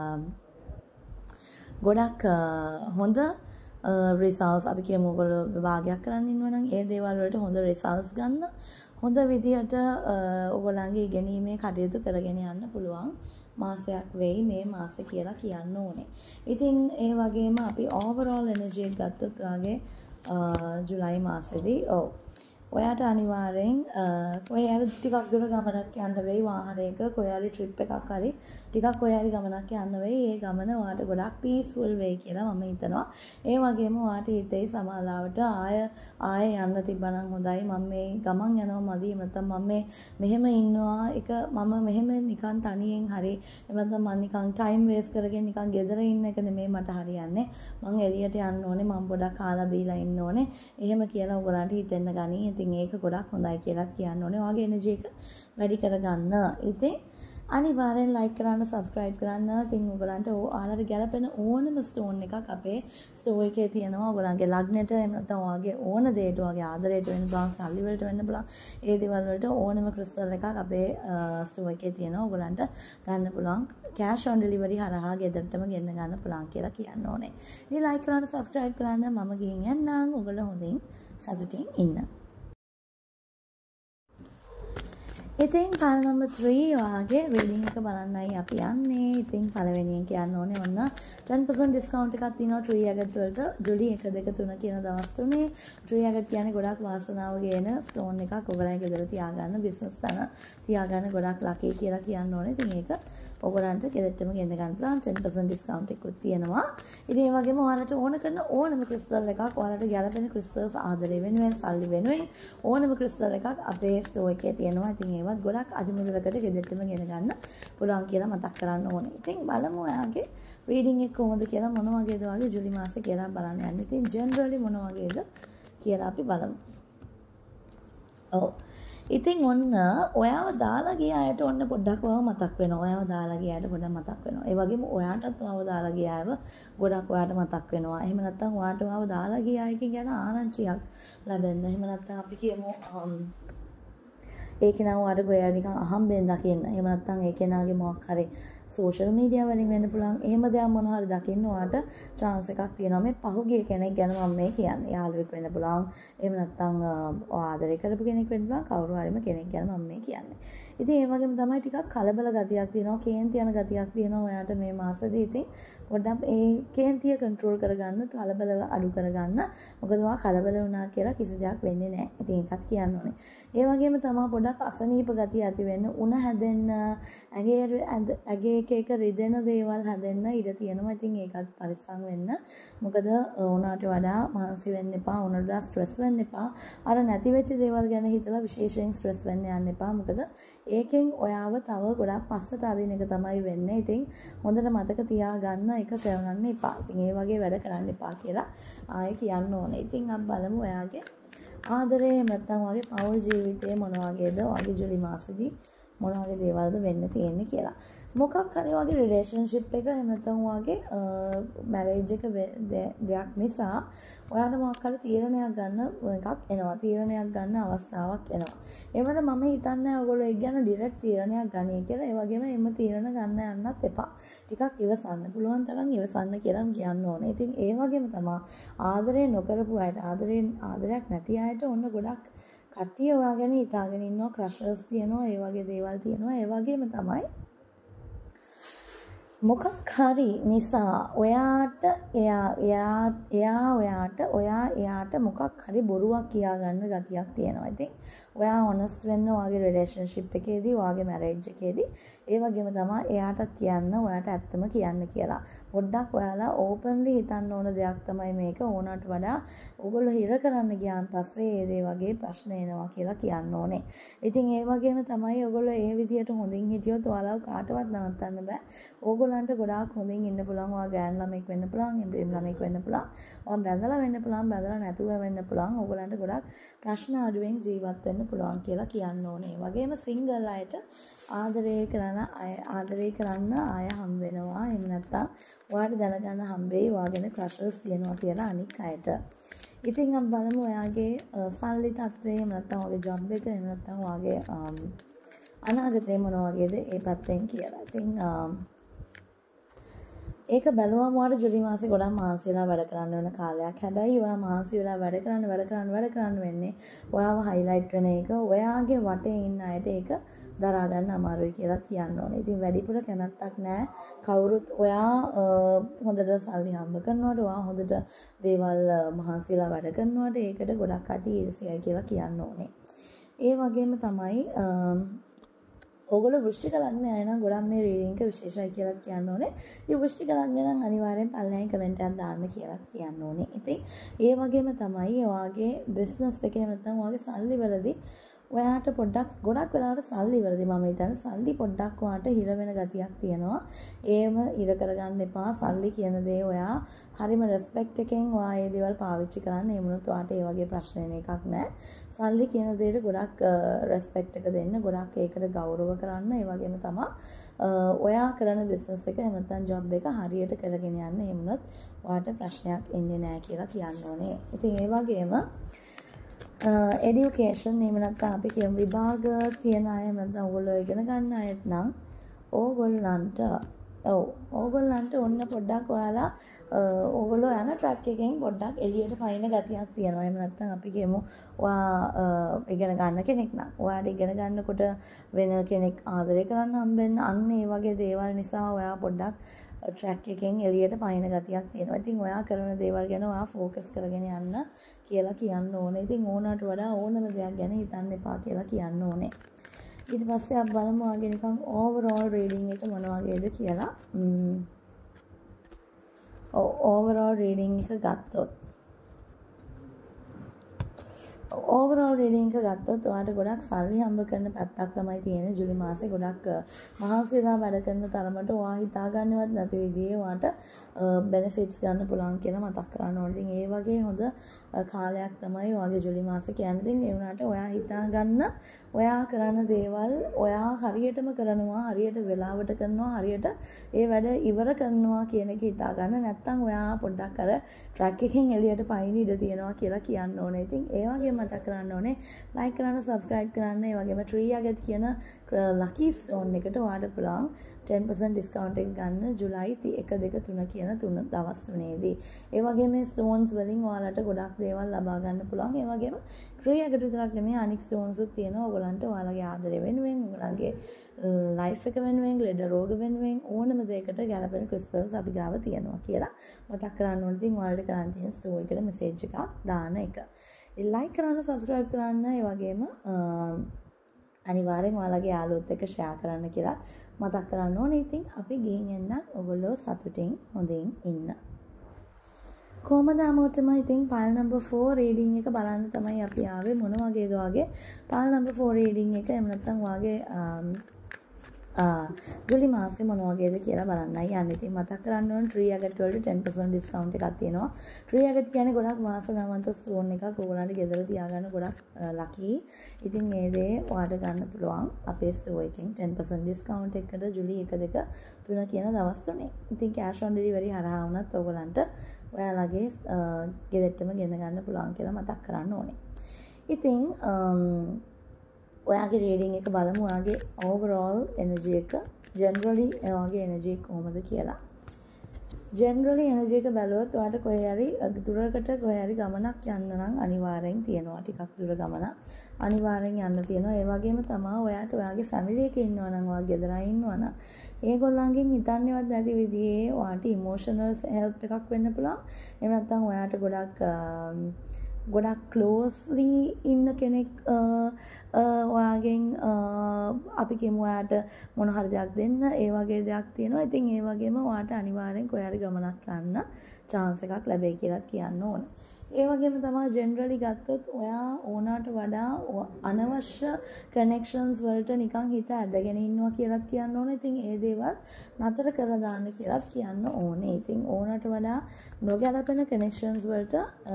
ගොඩක් හොඳ රිසල්ට්ස් අපි කියමු ඔයගොල්ලෝ විභාගයක් කරන්න ඉන්නවා නම් ඒ දේවල් වලට හොඳ රිසල්ට්ස් ගන්න හොඳ විදියට ඔයගොල්ලන්ගේ ඉගෙනීමේ කටයුතු කරගෙන යන්න පුළුවන් මාසයක් වෙයි මේ මාසෙ කියලා කියන්න ඕනේ. ඉතින් ඒ වගේම අපි ඕවරෝල් එනර්ජි එක ගත්තොත් වාගේ ජුලයි මාසෙදී ඔව් ඔයාට අනිවාර්යෙන් කොහේ ටිකක් දුර ගමනක් යන්න වෙයි වාහනයක කොහේ හරි ට්‍රිප් එකක් හරි ටිකක් කොහේ හරි ගමනක් යන්න වෙයි. ඒ ගමන ඔයාට ගොඩක් පීස්ෆුල් වෙයි කියලා මම හිතනවා. ඒ වගේම ඔයාට හිතේ සමාලාවට ආය ආය යන්න තිබ්බනම් හොඳයි. මම මේ ගමන් යනවා මදි. නැත්නම් මම මේ මෙහෙම ඉන්නවා එක මම මෙහෙම නිකන් තනියෙන් හරි නැත්නම් මම නිකන් ටයිම් වේස්ට් කරගෙන නිකන් ගෙදර ඉන්න එක නෙමෙයි මට හරියන්නේ. මම එළියට යන්න ඕනේ. මම පොඩක් කාලා බීලා ඉන්න ඕනේ. එහෙම කියලා ඔයගලන්ට හිතෙන්න ගනි. ඉතින් ඒක ගොඩක් හොඳයි කියලාත් කියන්න ඕනේ. ඔයාගේ එනර්ජි එක වැඩි කරගන්න. ඉතින් අනිවාර්යෙන් ලයික් කරන්න, සබ්ස්ක්‍රයිබ් කරන්න. ඉතින් ඔයගලන්ට ඔයාලට ගැලපෙන ඕනම ස්ටෝන් එකක් අපේ ස්ටෝර් එකේ තියෙනවා. ඔයගලන්ගේ ලග්නෙට එහෙම නැත්නම් ඔයාගේ ඕන දෙයට, ඔයාගේ ආදරයට වෙන්න පුළුවන්, සල්ලි වලට වෙන්න පුළුවන්. ඒ දේවල් වලට ඕනම ක්‍රිස්ටල් එකක් අපේ ස්ටෝර් එකේ තියෙනවා. ඔයගලන්ට ගන්න පුළුවන්. කෑෂ් ඔන් ඩෙලිවරි හරහා ගෙදරටම ගෙන්න ගන්න පුළුවන් කියලා කියන්න ඕනේ. ඉතින් ලයික් කරන්න, සබ්ස්ක්‍රයිබ් කරන්න. මම ගිහින් යන්නම්. ඔයගොල්ලෝ හොඳින් සතුටින් ඉන්න. ඉතින් කාරණා නම්බර් three ඔයාගේ රීඩින් එක බලන්නයි අපි යන්නේ. ඉතින් පළවෙනියෙන් කියන්න ඕනේ ඔන්න ten percent discount එකක් තියෙනවා ට්‍රී ඇගට් වලට. ජුලි one two three කියන දවස් තුනේ ට්‍රී ඇගට් කියන්නේ ගොඩක් වාසනාව ගේන ස්ටෝන් එකක්. ඔයගලගේ ගෙදර තියාගන්න, බිස්නස් තන තියාගන්න ගොඩක් ලකී කියලා කියන්න ඕනේ. ඉතින් ඒක ඔයගලන්ට ගෙදරටම ගෙන්න ගන්න පුළුවන්. ten percent discount එකකුත් තියෙනවා. ඉතින් ඒ වගේම ඔයාලට ඕන කරන ඕනම ක්‍රිස්ටල් එකක්, ඔයාලට ගැලපෙන ක්‍රිස්ටල්ස් ආදරේ වෙනුවෙන්, සල්ලි වෙනුවෙන් ඕනම ක්‍රිස්ටල් එකක් අපේ ස්ටෝර් එකේ තියෙනවා. ඉතින් ඒවත් ගොඩක් අඩු මුදලකට ගෙදරටම ගෙන ගන්න පුළුවන් කියලා මතක් කරන්න ඕනේ. ඉතින් බලමු ඔයාගේ රීඩින් එක කොහොමද කියලා, මොන වගේද ඔයාගේ ජුලි මාසේ කියලා බලන්න යන්න. ඉතින් ජෙනරලි මොන වගේද කියලා අපි බලමු. ඔව්. ඉතින් ඔන්න ඔයාව දාලා ගිය අයට ඔන්න පොඩ්ඩක් ඔයාව මතක් වෙනවා. ඔයාව දාලා ගිය අයට පොඩ්ඩක් මතක් වෙනවා. ඒ වගේම ඔයාටත් ඔයාව දාලා ගිය අයව ගොඩක් ඔයාට මතක් වෙනවා. එහෙම නැත්නම් ඔයාට ඔයාව දාලා ගිය අයකින් ගැන ආරංචියක් ලැබෙන්න. එහෙම නැත්නම් අපි කියමු ඒ කෙනා ඔයාට ගොයා නිකන් අහම්බෙන් දකින්න. එහෙම නැත්නම් ඒ කෙනාගේ මොකක් හරි සෝෂල් මීඩියා වලින් වෙන්න පුළුවන්. එහෙම දෙයක් මොන හරි දකින්න ඔයාට chance එකක් තියෙනවා. මේ පහුගිය කෙනෙක් ගැන මම මේ කියන්නේ. යාළුවෙක් වෙන්න පුළුවන්. එහෙම නැත්නම් ආදරය කරපු කෙනෙක් වෙන්න පුළුවන්. කවුරු හරිම කෙනෙක් ගැන මම මේ කියන්නේ. ඉතින් ඒ වගේම තමයි ටිකක් කලබල ගතියක් තියෙනවා. කේන්ති යන ගතියක් තියෙනවා ඔයාට මේ මාසෙදී. ඉතින් පොඩ්ඩක් ඒ කේන්තිය කන්ට්‍රෝල් කරගන්න, කලබල අඩු කරගන්න. මොකද ඔයා කලබල වුණා කියලා කිසි දෙයක් වෙන්නේ නැහැ. ඉතින් ඒකත් කියන්න ඕනේ. ඒ වගේම තමයි පොඩ්ඩක් අසනීප ගතිය ඇති වෙන්න, උණ හැදෙන්න, ඇගේ ඇගේ එක එක රිදෙන දේවල් හැදෙන්න ඉඩ තියෙනවා. ඉතින් ඒකත් පරිස්සම් වෙන්න. මොකද ඕනට වඩා මහන්සි වෙන්න එපා. ඕනට වඩා ස්ට්‍රෙස් වෙන්න එපා. අර නැති වෙච්ච දේවල් ගැන හිතලා විශේෂයෙන් ස්ට්‍රෙස් වෙන්න යන්න එපා. මොකද ඒකෙන් ඔයාව තව ගොඩක් පස්සට අදින එක තමයි වෙන්නේ. ඉතින් හොඳට මතක තියාගන්න එක කරගන්න එපා. ඉතින් ඒ වගේ වැඩ කරන්න එපා කියලා ආයෙ කියන්න ඕනේ. ඉතින් අපි බලමු ඔයාගේ ආදරේ නැත්නම් වගේ පෞල් ජීවිතේ මොන වගේද වගේ ජුලි මාසෙදී මොන වගේ දේවල්ද වෙන්න තියෙන්නේ කියලා. මොකක් හරි වගේ රිලේෂන්ෂිප් එක එහෙම නැත්නම් වගේ මැරේජ් එක දෙයක් නිසා ඔයාලට මොකක් හරි තීරණයක් ගන්න එකක් එනවා. තීරණයක් ගන්න අවස්ථාවක් එනවා. ඒ වුණාට මම හිතන්නේ ඔයගොල්ලෝ ඒක ගැන ඩිරෙක්ට් තීරණයක් ගන්නයි කියලා. ඒ වගේම එම තීරණ ගන්න යන්නත් එපා. ටිකක් ඉවසන්න. පුළුවන් තරම් ඉවසන්න කියලා කියන්න ඕනේ. ඉතින් ඒ වගේම තමයි ආදරේ නොකරපු අයට ආදරේ ආදරයක් නැති අයට ඔන්න ගොඩක් කට්ටිය ඔයාගෙන හිතාගෙන ඉන්නවා. ක්‍රෂර්ස් තියෙනවා. ඒ වගේ දේවල් තියෙනවා. ඒ වගේම තමයි මොකක් හරි නිසා ඔයාට එයා එයා එයා ඔයාට ඔයා එයාට මොකක් හරි බොරුවක් කියා ගන්න ගතියක් තියෙනවා. ඉතින් ඔයා honest වෙන්න ඔයාගේ relationship එකේදී ඔයාගේ marriage එකේදී ඒ වගේම තමයි එයාටත් කියන්න ඔයාට ඇත්තම කියන්න කියලා. පොඩ්ඩක් ඔයාලා openly හිතන්න ඕන දෙයක් තමයි මේක. ඕනට වඩා ඕගොල්ලෝ හිර කරන්න ගියාන් පස්සේ ඒ දේ වගේ ප්‍රශ්න එනවා කියලා කියන්න ඕනේ. ඉතින් ඒ වගේම තමයි ඔයගොල්ලෝ ඒ විදිහට හොඳින් හිටියොත් ඔයාලව කාටවත් නවත්තන්න බෑ. ඕගොල්ලන්ට ගොඩාක් හොඳින් ඉන්න පුළුවන්. ඔයා ගෑන් ළමෙක් වෙන්න පුළුවන්, එම්බ්‍රේම් ළමෙක් වෙන්න පුළුවන්. ඔයා බැඳලා වෙන්න පුළුවන්, බැඳලා නැතුව වෙන්න පුළුවන්. ඕගොල්ලන්ට ගොඩාක් ප්‍රශ්න අඩුවෙන් ජීවත් වෙන්න පුළුවන් කියලා කියන්න ඕනේ. ඒ වගේම සිංගල් අයට ආදරය කරන අය ආදරය කරන්න ආය හම් වෙනවා. එහෙම නැත්නම් ඔයාට දැනගන්න හම්බෙයි ඔයාගෙන ක්‍රෂර්ස් තියෙනවා කියලා අනික් අයට. ඉතින් අපි බලමු ඔයාගේ සල්ලි තත්ත්වය එහෙම නැත්නම් ඔයාගේ ජොබ් එක එහෙම නැත්නම් ඔයාගේ අනාගතේ මොන වගේද ඒ පැත්තෙන් කියලා. ඉතින් ඒක බැලුවම ඔයාලට ජුලි මාසේ ගොඩක් මහන්සි වෙලා වැඩ කරන්න වෙන කාලයක්. හැබැයි ඔයා මහන්සි වෙලා වැඩ කරන්න වැඩ කරන්න වැඩ කරන්න වෙන්නේ ඔයාව හයිලයිට් වෙන එක ඔයාගේ වටේ ඉන්න අයට ඒක දරා ගන්න අමාරුයි කියලා කියන්න ඕනේ. ඉතින් වැඩිපුර කැමැත්තක් නැහැ. කවුරුත් ඔයා හොඳට සල්ලි හම්බ කරනවට ඔයා හොඳට දේවල් මහන්සිලා වැඩ කරනවට ඒකට ගොඩක් කටි ඊර්ෂ්‍යයි කියලා කියන්න ඕනේ. ඒ වගේම තමයි ඔයගොල්ලෝ වෘශ්චික ලග්නය අය නම් ගොඩක් මේ රීඩින් එක විශේෂයි කියලා කියන්න ඕනේ. ඉතින් වෘශ්චික ලග්නය නම් අනිවාර්යෙන් පල්ලෙහාන් කමෙන්ට් එකක් දාන්න කියලා කියන්න ඕනේ. ඉතින් ඒ වගේම තමයි ඔයාගේ බිස්නස් එකේ නැත්නම් ඔයාගේ සල්ලි වලදී ඔයාට පොඩ්ඩක් ගොඩක් වෙලාවට සල්ලි වලදී මම හිතන්නේ සල්ලි පොඩ්ඩක් ඔයාට හිර වෙන ගතියක් තියෙනවා. ඒම හිර කරගන්න එපා. සල්ලි කියන දේ ඔයා හරිම රෙස්පෙක්ට් එකෙන් ඔයා මේ දේවල් පාවිච්චි කරන්න. ඒ වුණොත් ඔයාට ඒ වගේ ප්‍රශ්න එන එකක් නැහැ. සල්ලි කියන දෙයට ගොඩක් රෙස්පෙක්ට් එක දෙන්න, ගොඩක් ඒකට ගෞරව කරන්න. ඒ වගේම තමයි ඔයා කරන බිස්නස් එක එහෙම නැත්නම් ජොබ් එක හරියට කරගෙන යන්න. එහෙම වුණොත් ඔයාට ප්‍රශ්නයක් එන්නේ නැහැ කියලා කියන්න ඕනේ. ඉතින් ඒ වගේම එඩියුකේෂන් එහෙම නැත්නම් අපි කියමු විභාග තියන අය නැත්නම් ඕගොල්ලෝ ඉගෙන ගන්න අයට නම් ඕගොල්ලන්ට ඔව් ඕගොල්ලන්ට ඔන්න පොඩ්ඩක් ඔයාලා ඕගොල්ලෝ යන ට්‍රැක් එකෙන් පොඩ්ඩක් එළියට පයින් ගතියක් තියෙනවා. එහෙම නැත්නම් අපි කියමු ඔයා ඉගෙන ගන්න කෙනෙක් නම් ඔයාට ඉගෙන ගන්නකොට වෙන කෙනෙක් ආදරය කරන්න හම්බෙන්න අන්න ඒ වගේ දේවල් නිසා ඔයා පොඩ්ඩක් ට්‍රැක් එකෙන් එළියට පයින් ගතියක් තියෙනවා. ඉතින් ඔයා කරන දේවල් ගැන ඔයා ફોකස් කරගෙන යන්න කියලා කියන්න ඕනේ. ඉතින් ඕනට වඩා ඕනම දෙයක් ගැන හිතන්න එපා කියලා කියන්න ඕනේ. ඊට පස්සේ අපි බලමු ආගේ නිකන් ඕවරෝල් රීඩින් එක මොන වගේද කියලා. ඔව් ඕවරෝල් රීඩින් එක ගත්තොත් ඕවරෝල් රීඩින් එක ගත්තොත් ඔයාලට ගොඩක් සල්ලි හම්බ කරන පැත්තක් තමයි තියෙන්නේ. ජුලි මාසේ ගොඩක් මහන්සි වෙලා වැඩ කරන තරමට ඔයා හිතාගන්නවත් නැති විදිහේ ඔයාට බෙනිෆිට්ස් ගන්න පුළුවන් කියලා මතක් කරන්න ඕනේ. ඉතින් ඒ වගේ හොඳ කාලයක් තමයි ඔයාගේ ජුලි මාසේ කියන්නේ. ඉතින් ඒ වුණාට ඔයා හිතාගන්න ඔයා කරන දේවල් ඔයා හරියටම කරනවා, හරියට වෙලාවට කරනවා, හරියට ඒ වැඩ ඉවර කරනවා කියන එක හිතාගන්න. නැත්නම් ඔයා පොඩ්ඩක් අර ට්‍රැක් එකෙන් එළියට පයින් ඉඩ තියෙනවා කියලා කියන්න ඕනේ. ඉතින් ඒ වගේ මතක් කරන්න ඕනේ ලයික් කරන්න, සබ්ස්ක්‍රයිබ් කරන්න. ඒ වගේම ට්‍රී අගට් කියන ලකි ස්ටෝන් එකට ඔයාලට පුළුවන් ten percent discount එක ගන්න ජුලයි එක දෙක තුන කියන තුන දවස් තුනේදී. ඒ වගේම මේ ස්ටෝන්ස් වලින් ඔයාලට ගොඩක් දේවල් ලබා ගන්න පුළුවන්. ඒ වගේම ට්‍රී අගට විතරක් නෙමෙයි අනික් ස්ටෝන්ස් උත් තියෙනවා. ඔයගලන්ට ඔයාලගේ ආදරය වෙනුවෙන්, ඔයගලගේ ලයිෆ් එක වෙනුවෙන්, ලෙඩ රෝග වෙනුවෙන් ඕනම දෙයකට ගැලපෙන ක්‍රිස්ටල්ස් අපි ගාව තියෙනවා කියලා මතක් කරන්න ඕනේ. ඉතින් ඔයාලට කරන්න තියෙන ස්ටෝරි එකට මෙසේජ් එකක් දාන එක. ලයික් කරන්න, සබ්ස්ක්‍රයිබ් කරන්න. ඒ වගේම අනිවාර්යෙන් ඔයාලගේ යාළුවොත් එක්ක ෂෙයා කරන්න කියලා මතක් කරන්න ඕනේ. ඉතින් අපි ගිහින් එන්න ඔයගොල්ලෝ සතුටින් හොඳින් ඉන්න. කොහමද අමෝටම ඉතින් පල් නම්බර් ෆෝර් රීඩින් එක බලන්න තමයි අපි ආවේ. මොන වගේද වගේ පල් නම්බර් ෆෝර් රීඩින් එක එහෙම නැත්නම් වාගේ ජුලි මාසේ මොන වගේද කියලා බලන්නයි යන්නේ. ඉතින් මතක් කරන්න ඕන ට්‍රී ඇගට් වලට ten percent ඩිස්කවුන්ට් එකක් තියෙනවා. ට්‍රී ඇගට් කියන්නේ ගොඩක් වාසනාවන්ත ස්ටෝන් එකක්. ඕගොල්ලන්ට ගෙදර තියාගන්න ගොඩක් ලකි. ඉතින් මේ දේ ඔයාලට ගන්න පුළුවන් අපේ ස්ටෝර් එකෙන් ten percent ඩිස්කවුන්ට් එකකට ජුලි one two three කියන දවස් තුනේ. ඉතින් කෑෂ් ඔන් ඩෙලිවරි හරහා වුණත් ඔයගොල්ලන්ට ඔයාලගේ ගෙදරටම ගෙන ගන්න පුළුවන් කියලා මතක් කරන්න ඕනේ. ඉතින් ඔයාගේ රීඩින් එක බලමු. ඔයාගේ ඕවර්ऑල් එනර්ජි එක ජෙනරලි ඔයාගේ එනර්ජි කොහොමද කියලා. ජෙනරලි එනර්ජි එක බැලුවොත් ඔයාට කොහේ හරි දුරකට කොහේ හරි ගමනක් යන්න නම් අනිවාර්යෙන් තියෙනවා. ටිකක් දුර ගමනක් අනිවාර්යෙන් යන්න තියෙනවා. ඒ වගේම තමයි ඔයාට ඔයාගේ ෆැමිලි එකේ ඉන්නවා නම් ඔයා ගෙදර ඉන්නවා නම් ඒගොල්ලන්ගෙන් හිතන්නේවත් නැති විදිහේ ඔයාට ඉමෝෂනල් හෙල්ප් එකක් වෙන්න පුළුවන්. එහෙම නැත්නම් ඔයාට ගොඩක් ගොඩක් ක්ලෝස්ලි ඉන්න කෙනෙක් ඔයාගෙන් අපි කියමු ඔයාට මොන හරි දෙයක් දෙන්න ඒ වගේ දෙයක් තියෙනවා. ඉතින් ඒ වගේම ඔයාට අනිවාර්යෙන් කොහේ හරි ගමනක් යන්න chance එකක් ලැබෙයි කියලා කියන්න ඕන. ඒ වගේම තමයි ජෙනරලි ගත්තොත් ඔයා ඕනාට වඩා අනවශ්‍ය කනෙක්ෂන්ස් වලට නිකන් හිත ඇදගෙන ඉන්නවා කියලාත් කියන්න ඕනේ. ඉතින් ඒ දේවල් නතර කරලා දාන්න කියලාත් කියන්න ඕනේ. ඉතින් ඕනාට වඩා නොගැලපෙන කනෙක්ෂන්ස් වලට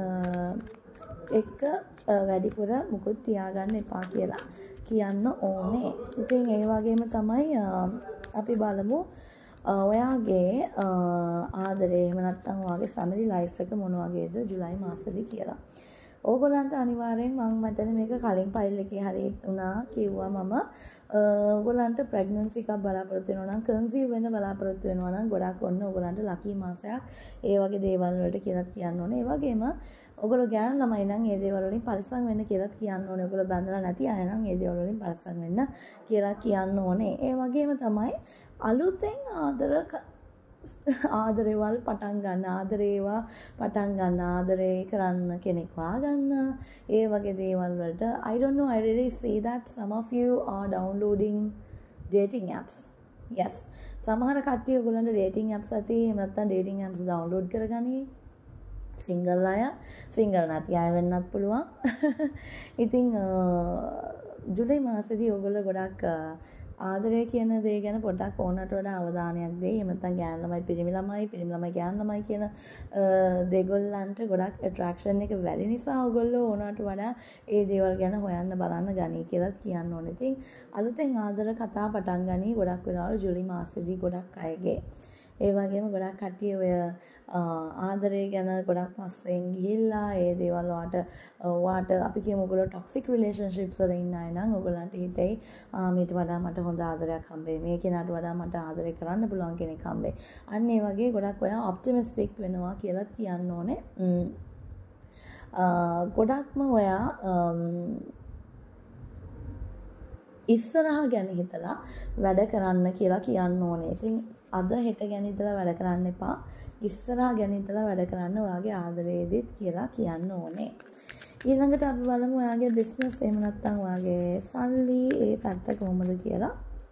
එක්ක වැඩිපුර මුකුත් තියාගන්න එපා කියලා කියන්න ඕනේ. ඉතින් ඒ වගේම තමයි අපි බලමු ඔයාගේ ආදරේ එහෙම නැත්නම් ඔයාගේ ෆැමිලි ලයිෆ් එක මොන වගේද ජුලයි මාසෙදි කියලා. ඕගොල්ලන්ට අනිවාර්යෙන් මම මතන මේක කලින් ෆයිල් එකේ හරි උනා කිව්වා මම ඕගොල්ලන්ට ප්‍රෙග්නන්සි එකක් බලාපොරොත්තු වෙනවා නම් කන්සීව් වෙන්න බලාපොරොත්තු වෙනවා නම් ගොඩක් ඔන්න ඕගොල්ලන්ට ලකී මාසයක් ඒ වගේ දේවල් වලට කියලාත් කියන්න ඕනේ. ඒ වගේම ඔයගොල්ලෝ ගෑනු ළමයි නම් ඒ දේවල් වලින් පරිස්සම් වෙන්න කියලාත් කියන්න ඕනේ. ඔයගොල්ලෝ බඳලා නැති අය නම් ඒ දේවල් වලින් පරිස්සම් වෙන්න කියලා කියන්න ඕනේ. ඒ වගේම තමයි අලුතෙන් ආදර ආදරේවල් පටන් ගන්න ආදරේවා පටන් ගන්න ආදරේ කරන්න කෙනෙක් වාගන්න ඒ වගේ දේවල් වලට I don't know I really see that some of you are downloading dating apps. Yes. සමහර කට්ටිය ඔයගොල්ලන්ට dating apps ඇති එහෙම නැත්නම් dating apps download කරගනි. සිංගල් අය සිංගල් නැති අය වෙන්නත් පුළුවන්. ඉතින් ජුලයි මාසෙදී ඔයගොල්ලෝ ගොඩක් ආදරය කියන දේ ගැන පොඩ්ඩක් ඕනට වඩා අවධානයක් දෙයි. එහෙම නැත්නම් ගෑනු ළමයි පිරිමි ළමයි පිරිමි ළමයි ගෑනු ළමයි කියන දෙගොල්ලන්ට ගොඩක් ඇට්‍රැක්ෂන් එක වැඩි නිසා ඔයගොල්ලෝ ඕනට වඩා ඒ දේවල් ගැන හොයන්න බලන්න ගනී කියලාත් කියන්න ඕනේ. ඉතින් අලුතෙන් ආදර කතා පටන් ගනී ගොඩක් වෙලාවල ජුලි මාසෙදී ගොඩක් අයගේ. ඒ වගේම ගොඩක් කට්ටිය ඔය ආදරේ ගැන ගොඩක් පස්සෙන් ගිහිල්ලා ඒ දේවල් වාට වාට අපි කියමු ඔයගොල්ලෝ ටොක්සික් රිලේෂන්ෂිප්ස් වල ඉන්න අය නම් ඔයගොල්ලන්ට හිතෙයි මීට වඩා මට හොඳ ආදරයක් හම්බෙයි මේ කෙනාට වඩා මට ආදරේ කරන්න පුළුවන් කෙනෙක් හම්බෙයි. අන්න ඒ වගේ ගොඩක් ඔයා ඔප්ටිමිස්ටික් වෙනවා කියලාත් කියන්න ඕනේ. ගොඩක්ම ඔයා ඉස්සරහා ගැන හිතලා වැඩ කරන්න කියලා කියන්න ඕනේ. ඉතින් අද හෙට ගැන හිතලා වැඩ කරන්න එපා. ඉස්සරහා ගැන හිතලා වැඩ කරන්න ඔයාගේ ආදරේදීත් කියලා කියන්න ඕනේ. ඊළඟට අපි බලමු ඔයාගේ බිස්නස් එහෙම නැත්නම් ඔයාගේ සල්ලි ඒ පැත්ත කොහොමද කියලා.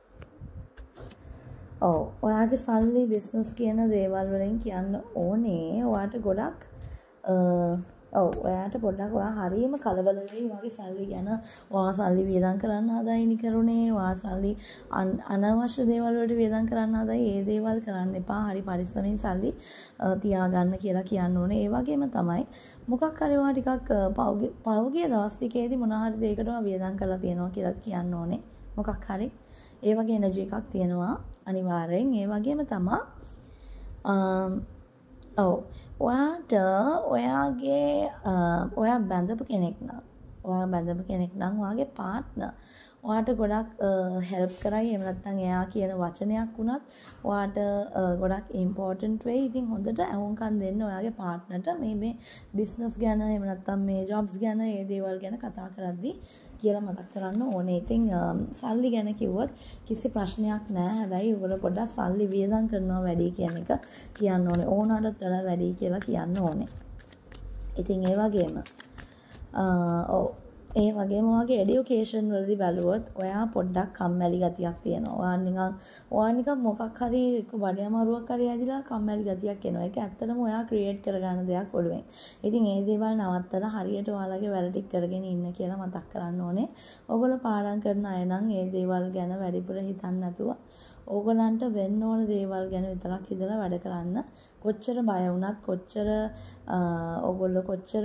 ඔව් ඔයාගේ සල්ලි බිස්නස් කියන දේවල් වලින් කියන්න ඕනේ. ඔයාට ගොඩක් ඔව් ඔයාට පොඩ්ඩක් ඔයා හරියම කලබල වෙයි වගේ සල්ලි ගැන. ඔයා සල්ලි වියදම් කරන්න හදායිනි කරුණේ. ඔයා සල්ලි අනවශ්‍ය දේවල් වලට වියදම් කරන්න හදායි. ඒ දේවල් කරන්න එපා. හරි පරිස්සමෙන් සල්ලි තියාගන්න කියලා කියන්න ඕනේ. ඒ වගේම තමයි මොකක් හරි ඔයා ටිකක් පහුගිය දවස් ටිකේදී මොන හරි දෙයකට ඔයා වියදම් කරලා තියෙනවා කියලාත් කියන්න ඕනේ. මොකක් හරි ඒ වගේ එනර්ජි එකක් තියෙනවා අනිවාර්යෙන්. ඒ වගේම තමයි ඔව් ඔයාට ඔයාගේ ඔයා බැඳපු කෙනෙක් නම් ඔයා බැඳපු කෙනෙක් නම් ඔයාගේ පාර්ට්නර් ඔයාට ගොඩක් හෙල්ප් කරයි. එහෙම නැත්නම් එයා කියන වචනයක් වුණත් ඔයාට ගොඩක් ඉම්පෝටන්ට් වෙයි. ඉතින් හොඳට අහුම්කම් දෙන්න ඔයාගේ පාර්ට්නර්ට මේ මේ බිස්නස් ගැන එහෙම නැත්නම් මේ ජොබ්ස් ගැන ඒ දේවල් ගැන කතා කරද්දී කියලා මතක් කරන්න ඕනේ. ඉතින් සල්ලි ගැන කිව්වොත් කිසි ප්‍රශ්නයක් නැහැ. හැබැයි ඔයගොල්ලෝ පොඩ්ඩක් සල්ලි වියදම් කරනවා වැඩි කියන එක කියන්න ඕනේ. ඕනටත් වඩා වැඩි කියලා කියන්න ඕනේ. ඉතින් ඒ වගේම ඔව් ඒ වගේම ඔයාගේ එඩියුකේෂන් වලදී බැලුවොත් ඔයා පොඩ්ඩක් කම්මැලි ගතියක් තියෙනවා. ඔයා නිකන් ඔයා නිකන් මොකක් හරි වඩේ අමාරුවක් හරි ඇදිලා කම්මැලි ගතියක් එනවා. ඒක ඇත්තටම ඔයා ක්‍රියේට් කරගන්න දෙයක් ඔළුවෙන්. ඉතින් ඒ දේවල් නවත්තලා හරියට ඔයාලගේ වැඩ ටික කරගෙන ඉන්න කියලා මතක් කරන්න ඕනේ. ඔයගොල්ලෝ පාඩම් කරන අය නම් ඒ දේවල් ගැන වැඩිපුර හිතන්න නැතුව ඕගොල්ලන්ට වෙන්න ඕන දේවල් ගැන විතරක් හිතලා වැඩ කරන්න. කොච්චර බය වුණත් කොච්චර ඕගොල්ලෝ කොච්චර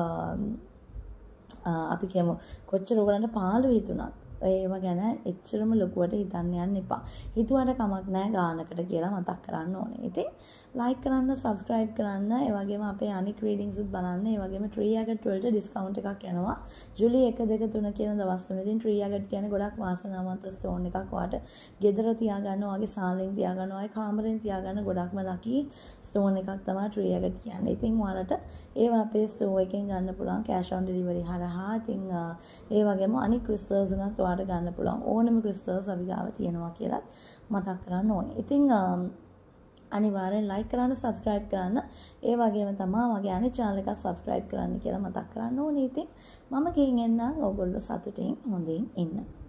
අපි කියමු කොච්චර ඔයගලන්ට පාළු හිතුණත් ඒව ගැන එච්චරම ලොකුවට හිතන්න යන්න එපා. හිතුවට කමක් නැහැ ගානකට කියලා මතක් කරන්න ඕනේ. ඉතින් ලයික් කරන්න, subscribe කරන්න, ඒ වගේම අපේ අනික් readings උත් බලන්න. ඒ වගේම Tree Agate වලට discount එකක් යනවා. ජූලි එක දෙක තුන කියන දවස් තුනේදී Tree Agate කියන්නේ ගොඩක් වාසනාවන්ත stone එකක්. ඔයාට ගෙදර තියාගන්න, ඔයාගේ සාලෙන් තියාගන්න, ඔයාගේ කාමරෙන් තියාගන්න ගොඩක්ම lucky stone එකක් තමයි Tree Agate කියන්නේ. ඉතින් ඔයාලට ඒවා අපේ store එකෙන් ගන්න පුළුවන් cash on delivery හරහා. ඉතින් ඒ වගේම අනික් crystals උනත් ඔයාලට ගන්න පුළුවන්. ඕනම crystals අපි ගාව තියෙනවා කියලා මතක් කරන්න ඕනේ. ඉතින් අනිවාර්යෙන් like කරන්න, subscribe කරන්න. ඒ වගේම තමයි මගේ අනිත් channel එකත් subscribe කරන්න කියලා මතක් කරන්න ඕනේ. ඉතින් මම ගෙන් එන්නම් ඔයගොල්ලෝ සතුටින් හොඳින් ඉන්න.